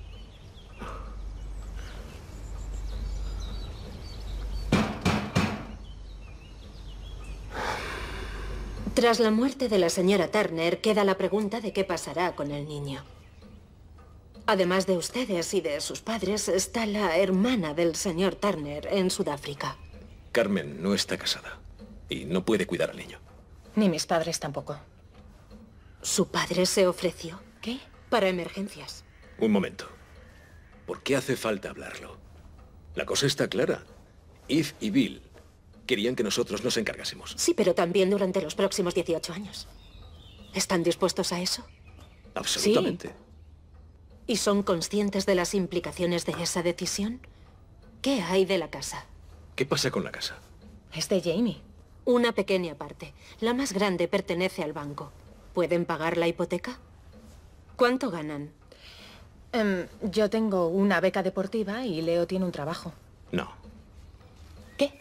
Tras la muerte de la señora Turner, queda la pregunta de qué pasará con el niño. Además de ustedes y de sus padres, está la hermana del señor Turner en Sudáfrica. Carmen no está casada y no puede cuidar al niño. Ni mis padres tampoco. ¿Su padre se ofreció? ¿Qué? Para emergencias. Un momento. ¿Por qué hace falta hablarlo? La cosa está clara. Eve y Bill querían que nosotros nos encargásemos. Sí, pero también durante los próximos dieciocho años. ¿Están dispuestos a eso? Absolutamente. Sí. ¿Y son conscientes de las implicaciones de esa decisión? ¿Qué hay de la casa? ¿Qué pasa con la casa? Es de Jamie. Una pequeña parte. La más grande pertenece al banco. ¿Pueden pagar la hipoteca? ¿Cuánto ganan? Um, yo tengo una beca deportiva y Leo tiene un trabajo. No. ¿Qué?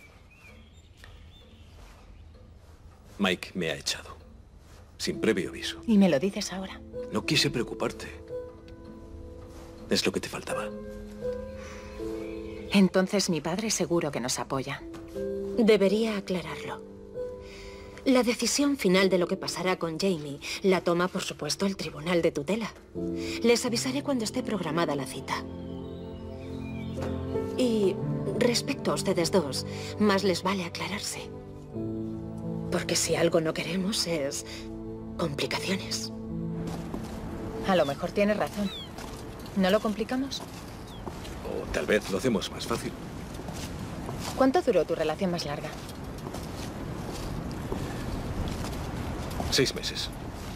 Mike me ha echado. Sin previo aviso. ¿Y me lo dices ahora? No quise preocuparte. Es lo que te faltaba. Entonces mi padre seguro que nos apoya. Debería aclararlo. La decisión final de lo que pasará con Jamie la toma, por supuesto, el Tribunal de Tutela. Les avisaré cuando esté programada la cita. Y respecto a ustedes dos, más les vale aclararse. Porque si algo no queremos es complicaciones. A lo mejor tienes razón. ¿No lo complicamos? O tal vez lo hacemos más fácil. ¿Cuánto duró tu relación más larga? Seis meses.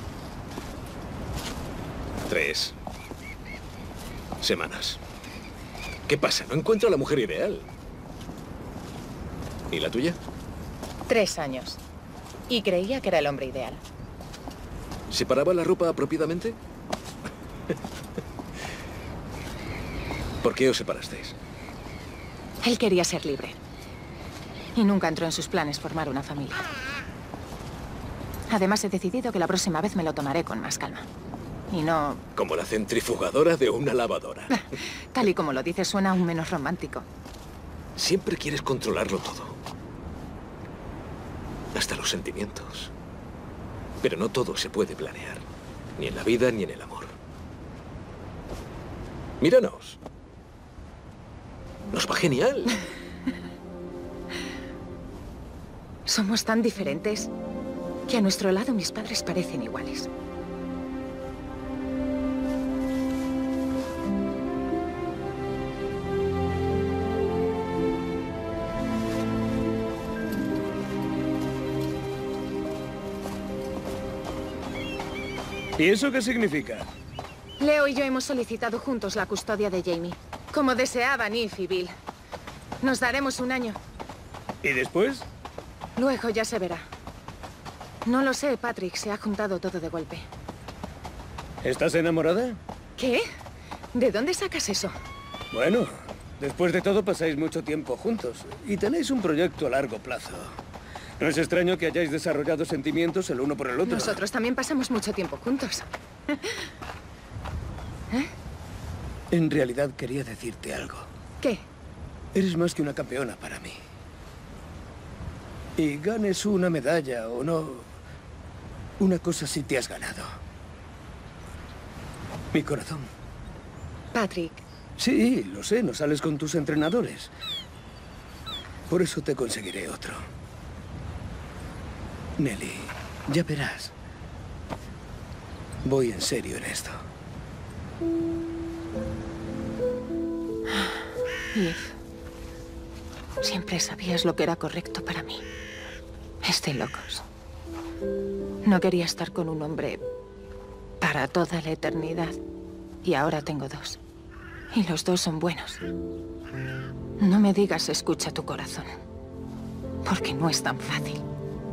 Tres semanas. ¿Qué pasa? No encuentro a la mujer ideal. ¿Y la tuya? Tres años. Y creía que era el hombre ideal. ¿Separaba la ropa apropiadamente? ¿Por qué os separasteis? Él quería ser libre. Y nunca entró en sus planes formar una familia. Además, he decidido que la próxima vez me lo tomaré con más calma. Y no... Como la centrifugadora de una lavadora. Tal y como lo dices, suena aún menos romántico. Siempre quieres controlarlo todo. Hasta los sentimientos. Pero no todo se puede planear. Ni en la vida ni en el amor. Míranos. Nos va genial. Somos tan diferentes que a nuestro lado mis padres parecen iguales. ¿Y eso qué significa? Leo y yo hemos solicitado juntos la custodia de Jamie. Como deseaban Eve y Bill. Nos daremos un año. ¿Y después? Luego ya se verá. No lo sé, Patrick. Se ha juntado todo de golpe. ¿Estás enamorada? ¿Qué? ¿De dónde sacas eso? Bueno, después de todo pasáis mucho tiempo juntos. Y tenéis un proyecto a largo plazo. No es extraño que hayáis desarrollado sentimientos el uno por el otro. Nosotros también pasamos mucho tiempo juntos. ¿Eh? En realidad quería decirte algo. ¿Qué? Eres más que una campeona para mí. Y ganes una medalla o no, una cosa sí te has ganado. Mi corazón. Patrick. Sí, lo sé, no sales con tus entrenadores. Por eso te conseguiré otro. Nelly, ya verás. Voy en serio en esto. Eve, siempre sabías lo que era correcto para mí. Estoy locos. No quería estar con un hombre para toda la eternidad. Y ahora tengo dos. Y los dos son buenos. No me digas escucha tu corazón. Porque no es tan fácil.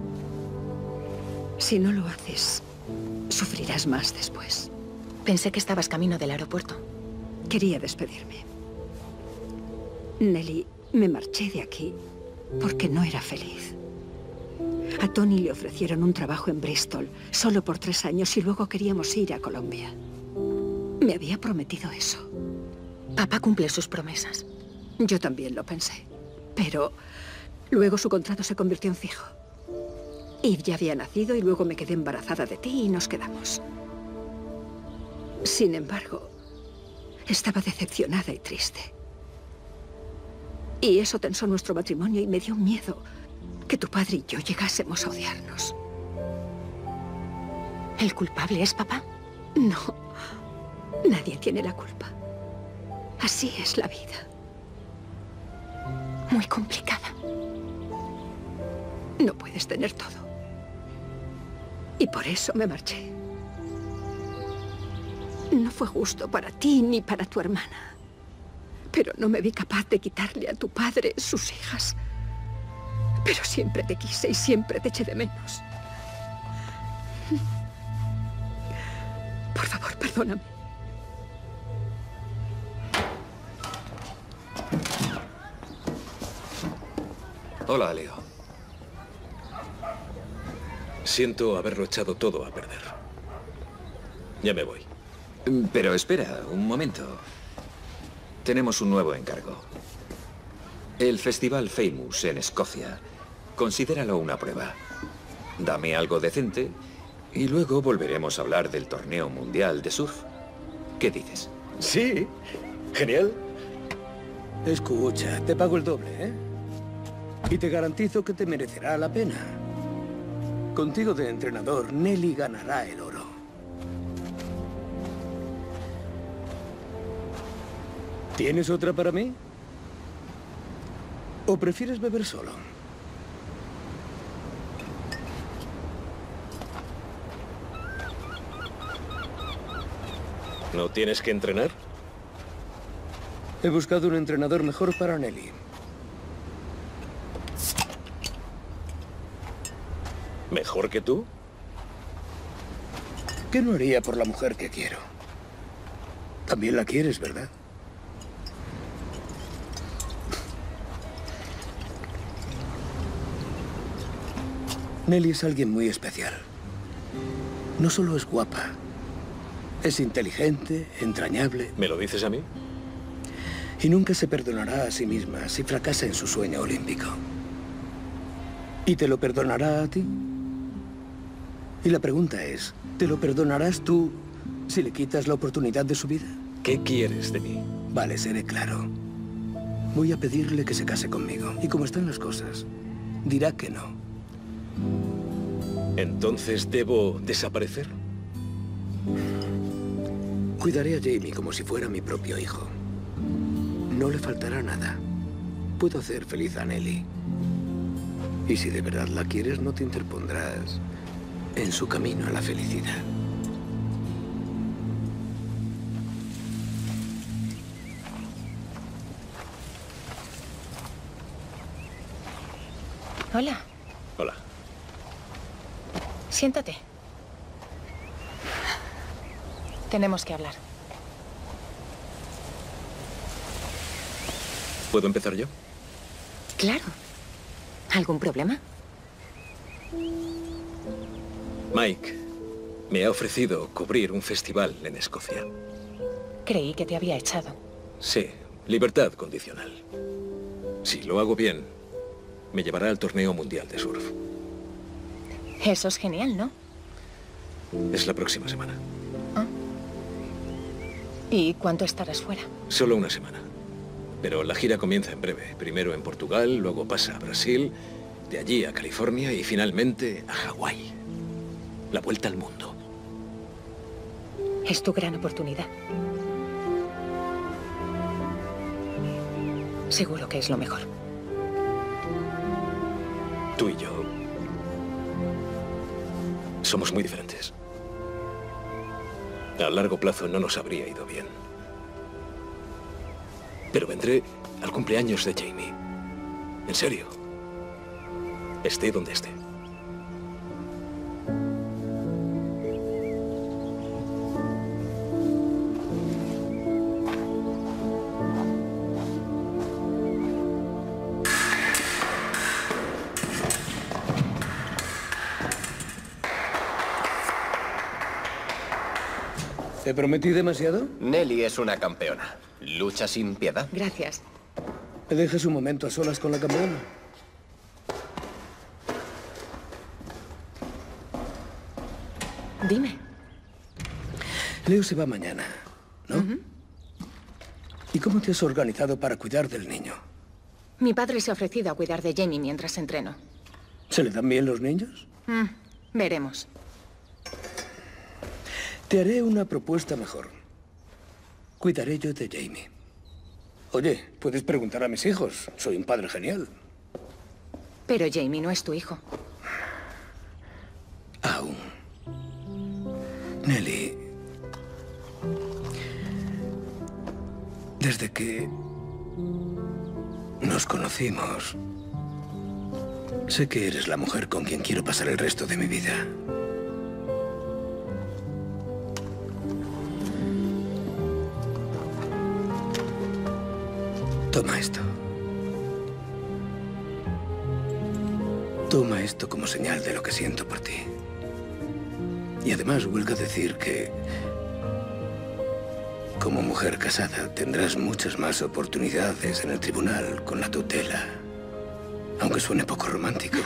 Si no lo haces, sufrirás más después. Pensé que estabas camino del aeropuerto. Quería despedirme. Nelly, me marché de aquí porque no era feliz. A Tony le ofrecieron un trabajo en Bristol, solo por tres años, y luego queríamos ir a Colombia. Me había prometido eso. Papá cumple sus promesas. Yo también lo pensé. Pero luego su contrato se convirtió en fijo. Eve ya había nacido y luego me quedé embarazada de ti y nos quedamos. Sin embargo, estaba decepcionada y triste. Y eso tensó nuestro matrimonio y me dio miedo que tu padre y yo llegásemos a odiarnos. ¿El culpable es papá? No. Nadie tiene la culpa. Así es la vida. Muy complicada. No puedes tener todo. Y por eso me marché. No fue justo para ti ni para tu hermana. Pero no me vi capaz de quitarle a tu padre sus hijas. Pero siempre te quise y siempre te eché de menos. Por favor, perdóname. Hola, Leo. Siento haberlo echado todo a perder. Ya me voy. Pero espera, un momento. Tenemos un nuevo encargo. El Festival Famous en Escocia. Considéralo una prueba. Dame algo decente y luego volveremos a hablar del torneo mundial de surf. ¿Qué dices? Sí, genial. Escucha, te pago el doble, ¿eh? Y te garantizo que te merecerá la pena. Contigo de entrenador, Nelly ganará el oro. ¿Tienes otra para mí? ¿O prefieres beber solo? ¿No tienes que entrenar? He buscado un entrenador mejor para Nelly. ¿Mejor que tú? ¿Qué no haría por la mujer que quiero? También la quieres, ¿verdad? Nelly es alguien muy especial. No solo es guapa, Es inteligente, entrañable. ¿Me lo dices a mí? Y nunca se perdonará a sí misma si fracasa en su sueño olímpico. ¿Y te lo perdonará a ti? Y la pregunta es, ¿te lo perdonarás tú si le quitas la oportunidad de su vida? ¿Qué quieres de mí? Vale, seré claro. Voy a pedirle que se case conmigo. Y como están las cosas, dirá que no. ¿Entonces debo desaparecer? Cuidaré a Jamie como si fuera mi propio hijo. No le faltará nada. Puedo hacer feliz a Nelly. Y si de verdad la quieres, no te interpondrás en su camino a la felicidad. Hola. Hola. Siéntate. Tenemos que hablar. ¿Puedo empezar yo? Claro. ¿Algún problema? Mike me ha ofrecido cubrir un festival en Escocia. Creí que te había echado. Sí, libertad condicional. Si lo hago bien, me llevará al torneo mundial de surf. Eso es genial, ¿no? Es la próxima semana. ¿Y cuánto estarás fuera? Solo una semana. Pero la gira comienza en breve. Primero en Portugal, luego pasa a Brasil, de allí a California y finalmente a Hawái. La vuelta al mundo. Es tu gran oportunidad. Seguro que es lo mejor. Tú y yo somos muy diferentes. A largo plazo no nos habría ido bien. Pero vendré al cumpleaños de Jamie. En serio. Esté donde esté. ¿Te prometí demasiado? Nelly es una campeona. Lucha sin piedad. Gracias. ¿Me dejas un momento a solas con la campeona? Dime. Leo se va mañana, ¿no? Uh-huh. ¿Y cómo te has organizado para cuidar del niño? Mi padre se ha ofrecido a cuidar de Jamie mientras entreno. ¿Se le dan bien los niños? Mm, veremos. Te haré una propuesta mejor. Cuidaré yo de Jamie. Oye, puedes preguntar a mis hijos. Soy un padre genial. Pero Jamie no es tu hijo. Aún. Nelly. Desde que nos conocimos, sé que eres la mujer con quien quiero pasar el resto de mi vida. Toma esto. Toma esto como señal de lo que siento por ti. Y además, huelga decir que, como mujer casada, tendrás muchas más oportunidades en el tribunal con la tutela. Aunque suene poco romántico.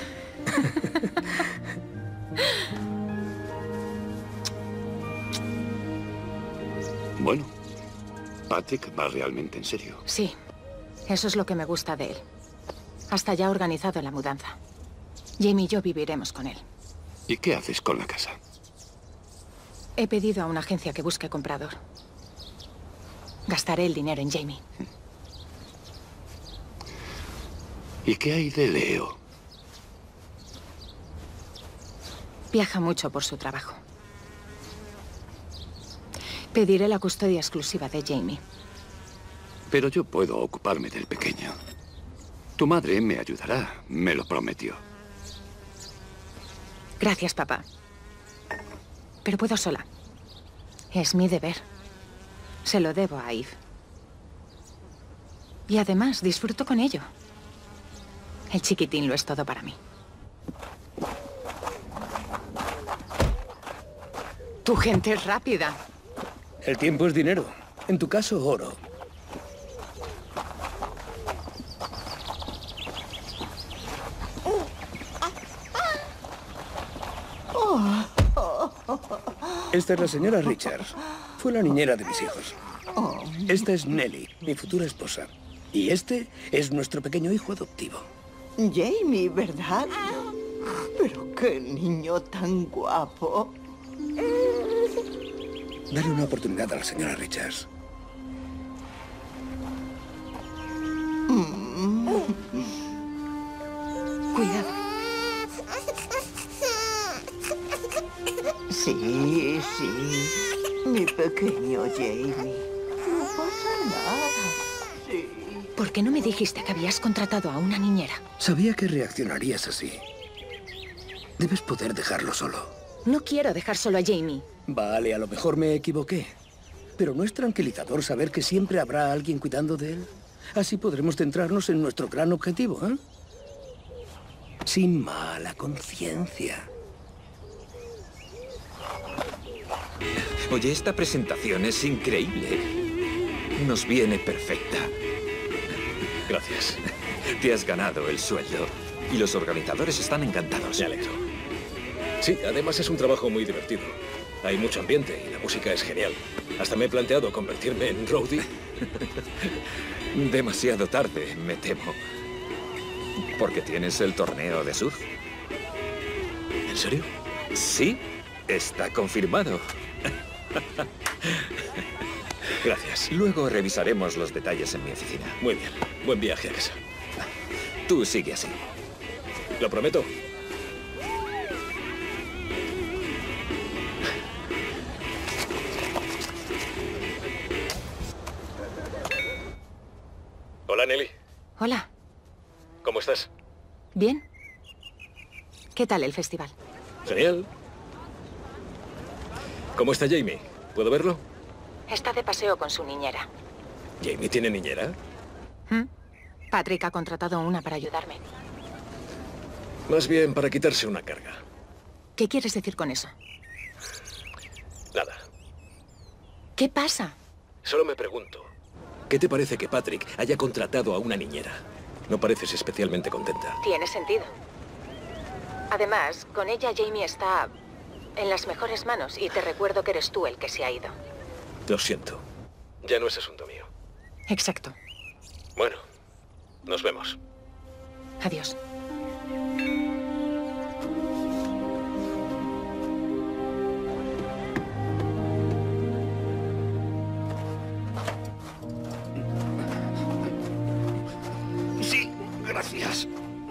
Bueno, Patrick va realmente en serio. Sí. Eso es lo que me gusta de él. Hasta ya ha organizado la mudanza. Jamie y yo viviremos con él. ¿Y qué haces con la casa? He pedido a una agencia que busque comprador. Gastaré el dinero en Jamie. ¿Y qué hay de Leo? Viaja mucho por su trabajo. Pediré la custodia exclusiva de Jamie. Pero yo puedo ocuparme del pequeño. Tu madre me ayudará, me lo prometió. Gracias, papá. Pero puedo sola. Es mi deber. Se lo debo a Eve. Y además, disfruto con ello. El chiquitín lo es todo para mí. Tu gente es rápida. El tiempo es dinero. En tu caso, oro. Esta es la señora Richards. Fue la niñera de mis hijos. Esta es Nelly, mi futura esposa. Y este es nuestro pequeño hijo adoptivo. Jamie, ¿verdad? Pero qué niño tan guapo. Dale una oportunidad a la señora Richards. Cuidado. Sí, sí. Mi pequeño Jamie. No pasa nada. Sí. ¿Por qué no me dijiste que habías contratado a una niñera? Sabía que reaccionarías así. Debes poder dejarlo solo. No quiero dejar solo a Jamie. Vale, a lo mejor me equivoqué. Pero ¿no es tranquilizador saber que siempre habrá alguien cuidando de él? Así podremos centrarnos en nuestro gran objetivo, ¿eh? Sin mala conciencia. Oye, esta presentación es increíble. Nos viene perfecta. Gracias. Te has ganado el sueldo. Y los organizadores están encantados. Me alegro. Sí, además es un trabajo muy divertido. Hay mucho ambiente y la música es genial. Hasta me he planteado convertirme en roadie. Demasiado tarde, me temo. Porque tienes el torneo de surf. ¿En serio? Sí, está confirmado. Gracias. Luego revisaremos los detalles en mi oficina. Muy bien. Buen viaje a casa. Tú sigue así. Lo prometo. Hola, Nelly. Hola. ¿Cómo estás? ¿Bien? ¿Qué tal el festival? Genial. ¿Cómo está Jamie? ¿Puedo verlo? Está de paseo con su niñera. ¿Jamie tiene niñera? ¿Mm? Patrick ha contratado una para ayudarme. Más bien para quitarse una carga. ¿Qué quieres decir con eso? Nada. ¿Qué pasa? Solo me pregunto, ¿qué te parece que Patrick haya contratado a una niñera? No pareces especialmente contenta. Tiene sentido. Además, con ella Jamie está en las mejores manos y te recuerdo que eres tú el que se ha ido. Lo siento. Ya no es asunto mío. Exacto. Bueno, nos vemos. Adiós. Sí, gracias.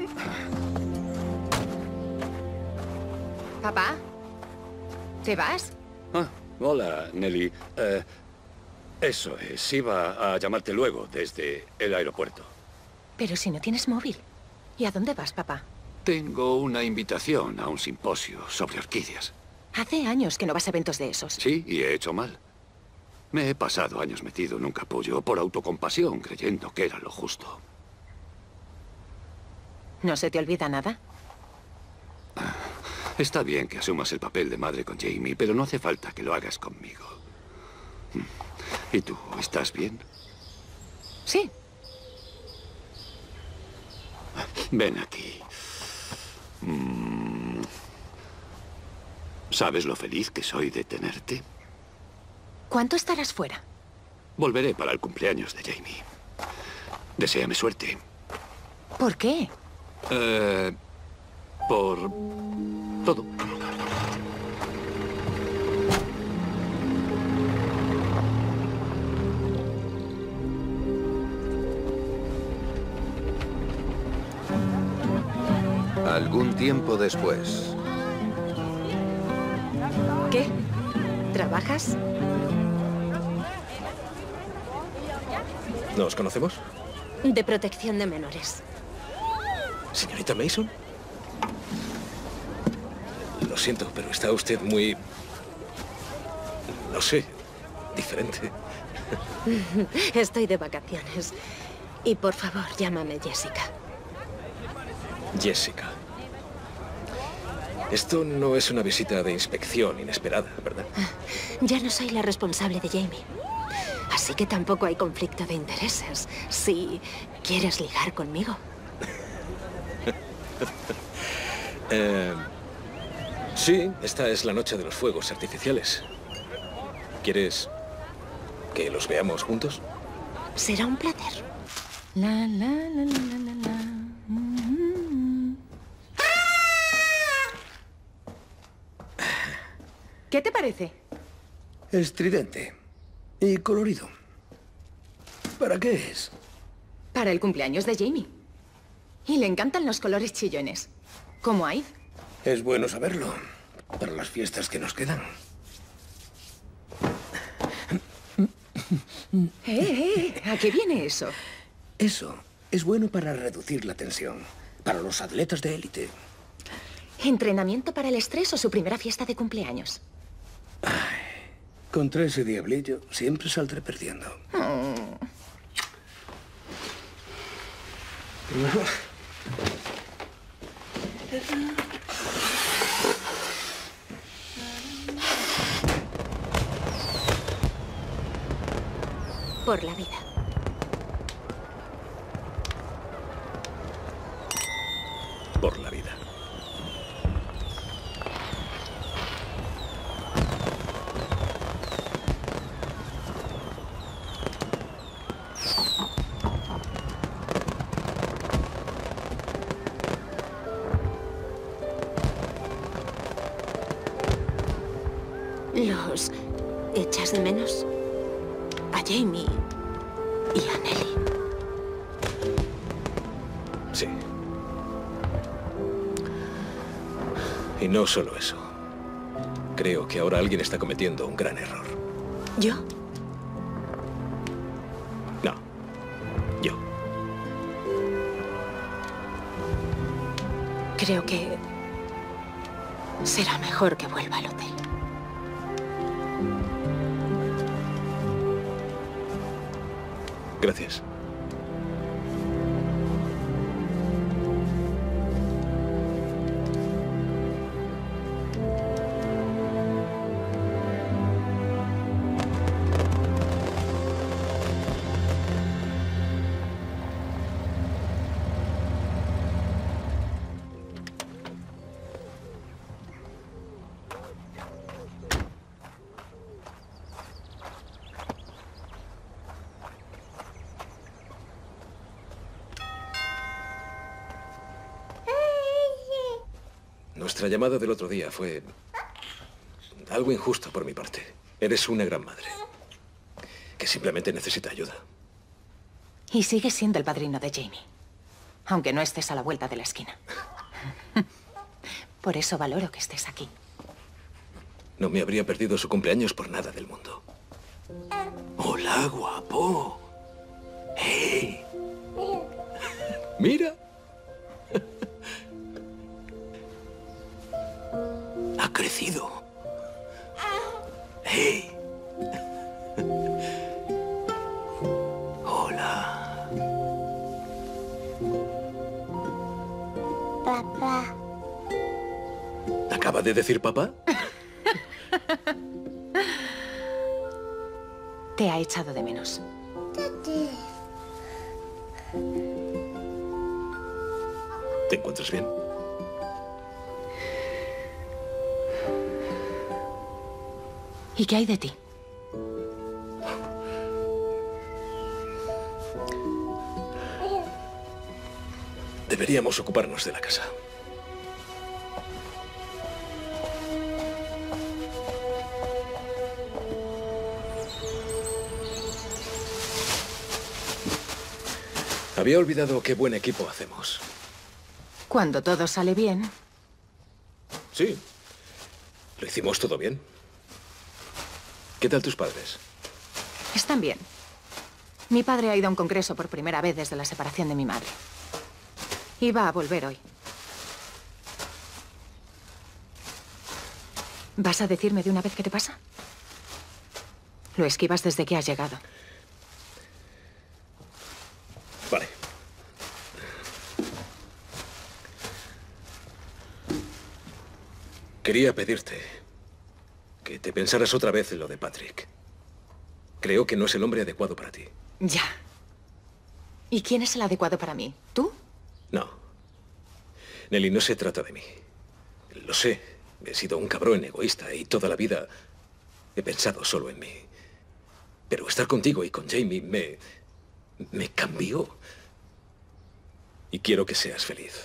¿Papá? ¿Te vas? Ah, hola, Nelly. Eh, eso es, iba a llamarte luego desde el aeropuerto. Pero si no tienes móvil. ¿Y a dónde vas, papá? Tengo una invitación a un simposio sobre orquídeas. Hace años que no vas a eventos de esos. Sí, y he hecho mal. Me he pasado años metido en un capullo por autocompasión, creyendo que era lo justo. ¿No se te olvida nada? Está bien que asumas el papel de madre con Jamie, pero no hace falta que lo hagas conmigo. ¿Y tú, estás bien? Sí. Ven aquí. ¿Sabes lo feliz que soy de tenerte? ¿Cuánto estarás fuera? Volveré para el cumpleaños de Jamie. Deséame suerte. ¿Por qué? Eh, por todo. Algún tiempo después. ¿Qué? ¿Trabajas? ¿Nos conocemos? De protección de menores. ¿Señorita Mason? Lo siento, pero está usted muy... no sé, diferente. Estoy de vacaciones. Y por favor, llámame Jessica. Jessica. Esto no es una visita de inspección inesperada, ¿verdad? Ya no soy la responsable de Jamie. Así que tampoco hay conflicto de intereses. Si quieres ligar conmigo. eh, sí, esta es la noche de los fuegos artificiales. ¿Quieres que los veamos juntos? Será un placer. La, la, la, la, la, la. ¿Qué te parece? Estridente y colorido. ¿Para qué es? Para el cumpleaños de Jamie. Y le encantan los colores chillones. Como a Eve. Es bueno saberlo. Para las fiestas que nos quedan. ¡Eh, eh! ¿A qué viene eso? Eso es bueno para reducir la tensión. Para los atletas de élite. ¿Entrenamiento para el estrés o su primera fiesta de cumpleaños? Ay, contra ese diablillo siempre saldré perdiendo. Oh. Por la vida. Por la vida. ¿Los echas de menos? A Jamie y a Nelly. Sí. Y no solo eso. Creo que ahora alguien está cometiendo un gran error. ¿Yo? No. Yo. Creo que será mejor que vuelva al hotel. Gracias. Nuestra llamada del otro día fue algo injusto por mi parte. Eres una gran madre, que simplemente necesita ayuda. Y sigues siendo el padrino de Jamie, aunque no estés a la vuelta de la esquina. Por eso valoro que estés aquí. No me habría perdido su cumpleaños por nada del mundo. Hola, guapo. ¡Hey! Mira. Ha crecido. ¡Hey! Hola. Papá. ¿Acaba de decir papá? Te ha echado de menos. ¿Te encuentras bien? ¿Y qué hay de ti? Deberíamos ocuparnos de la casa. Había olvidado qué buen equipo hacemos. Cuando todo sale bien. Sí. Lo hicimos todo bien. ¿Qué tal tus padres? Están bien. Mi padre ha ido a un congreso por primera vez desde la separación de mi madre. Y va a volver hoy. ¿Vas a decirme de una vez qué te pasa? Lo esquivas desde que has llegado. Vale. Quería pedirte que te pensaras otra vez en lo de Patrick. Creo que no es el hombre adecuado para ti. Ya. ¿Y quién es el adecuado para mí? ¿Tú? No. Nelly, no se trata de mí. Lo sé. He sido un cabrón egoísta y toda la vida he pensado solo en mí. Pero estar contigo y con Jamie me... me cambió. Y quiero que seas feliz.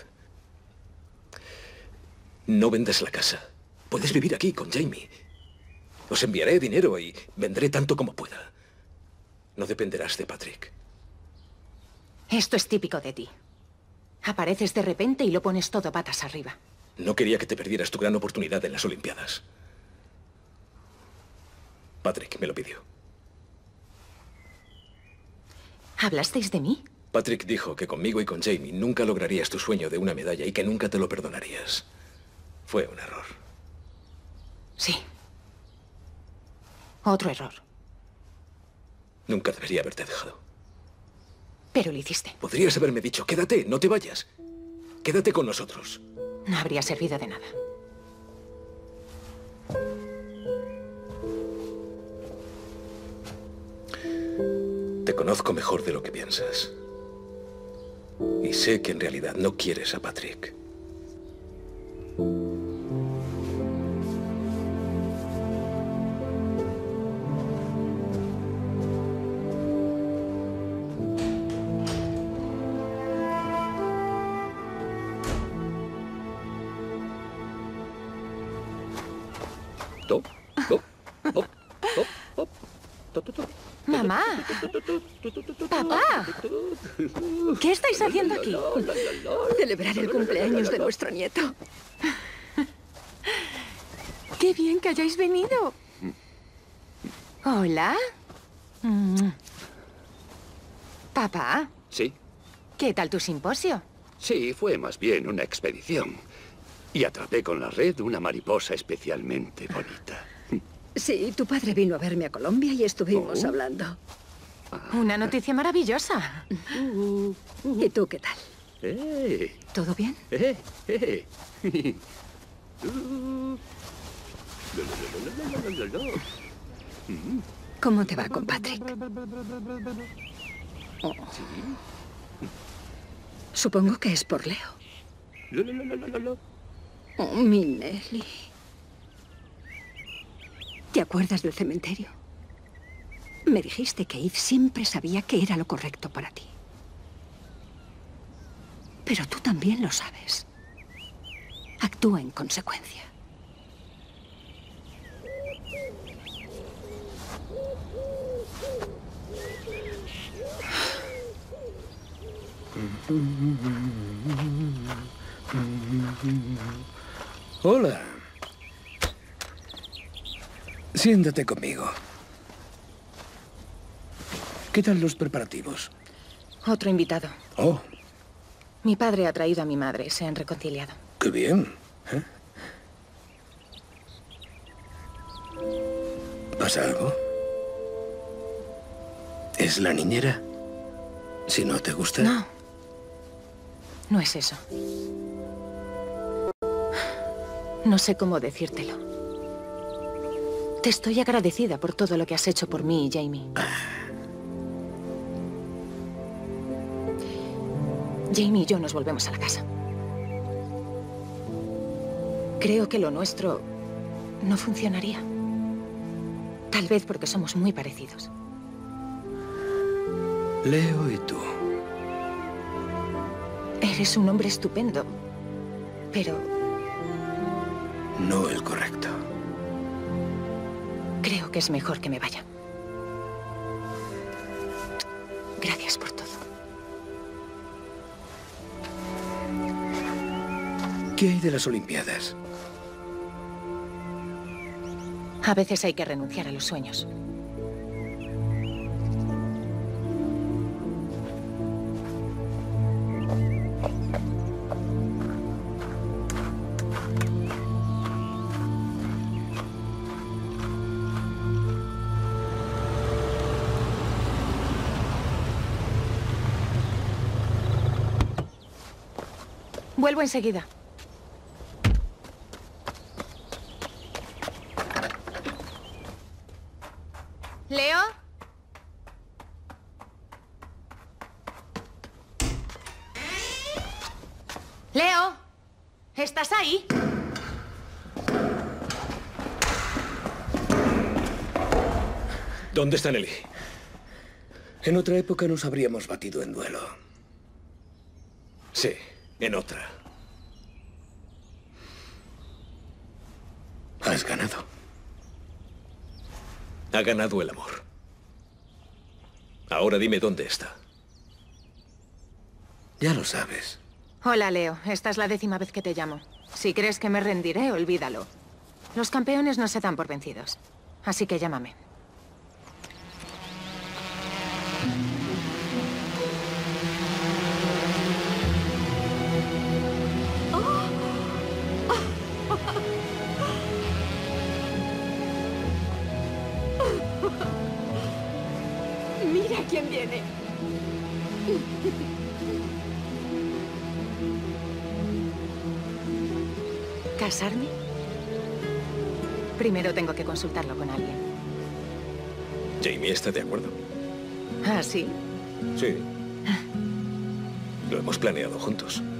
No vendas la casa. Puedes vivir aquí con Jamie. Os enviaré dinero y vendré tanto como pueda. No dependerás de Patrick. Esto es típico de ti. Apareces de repente y lo pones todo patas arriba. No quería que te perdieras tu gran oportunidad en las Olimpiadas. Patrick me lo pidió. ¿Hablasteis de mí? Patrick dijo que conmigo y con Jamie nunca lograrías tu sueño de una medalla y que nunca te lo perdonarías. Fue un error. Sí. Otro error. Nunca debería haberte dejado. Pero lo hiciste. Podrías haberme dicho, quédate, no te vayas. Quédate con nosotros. No habría servido de nada. Te conozco mejor de lo que piensas. Y sé que en realidad no quieres a Patrick. Mamá. Papá. ¿Qué estáis haciendo aquí? Celebrar el cumpleaños de nuestro nieto. ¡Qué bien que hayáis venido! Hola. Mm. Papá. Sí. ¿Qué tal tu simposio? Sí, fue más bien una expedición. Y atrapé con la red una mariposa especialmente bonita. Sí, tu padre vino a verme a Colombia y estuvimos Oh. hablando. Una noticia maravillosa. ¿Y tú qué tal? ¡Eh! ¿Todo bien? ¡Eh! ¡Eh! ¿Cómo te va con Patrick? Oh. Supongo que es por Leo. Oh, mi Nelly. ¿Te acuerdas del cementerio? Me dijiste que Eve siempre sabía que era lo correcto para ti. Pero tú también lo sabes. Actúa en consecuencia. Hola. Siéntate conmigo. ¿Qué tal los preparativos? Otro invitado. Oh, Mi padre ha traído a mi madre. Se han reconciliado. qué bien. ¿Eh? ¿Pasa algo? ¿Es la niñera? Si no te gusta... No. No es eso. No sé cómo decírtelo. Te estoy agradecida por todo lo que has hecho por mí y Jamie. Jamie y yo nos volvemos a la casa. Creo que lo nuestro no funcionaría. Tal vez porque somos muy parecidos. Leo y tú. Eres un hombre estupendo, pero No el correcto. creo que es mejor que me vaya. Gracias por todo. ¿Qué hay de las Olimpiadas? A veces hay que renunciar a los sueños. Vuelvo enseguida. ¿Leo? Leo, ¿estás ahí? ¿Dónde está Nelly? En otra época nos habríamos batido en duelo. Sí, en otra. Has ganado. Ha ganado el amor. Ahora dime dónde está. Ya lo sabes. Hola, Leo. Esta es la décima vez que te llamo. Si crees que me rendiré, olvídalo. Los campeones no se dan por vencidos. Así que llámame. Mira quién viene. ¿Casarme? Primero tengo que consultarlo con alguien. Jamie está de acuerdo. ¿Ah, sí? Sí. Lo hemos planeado juntos.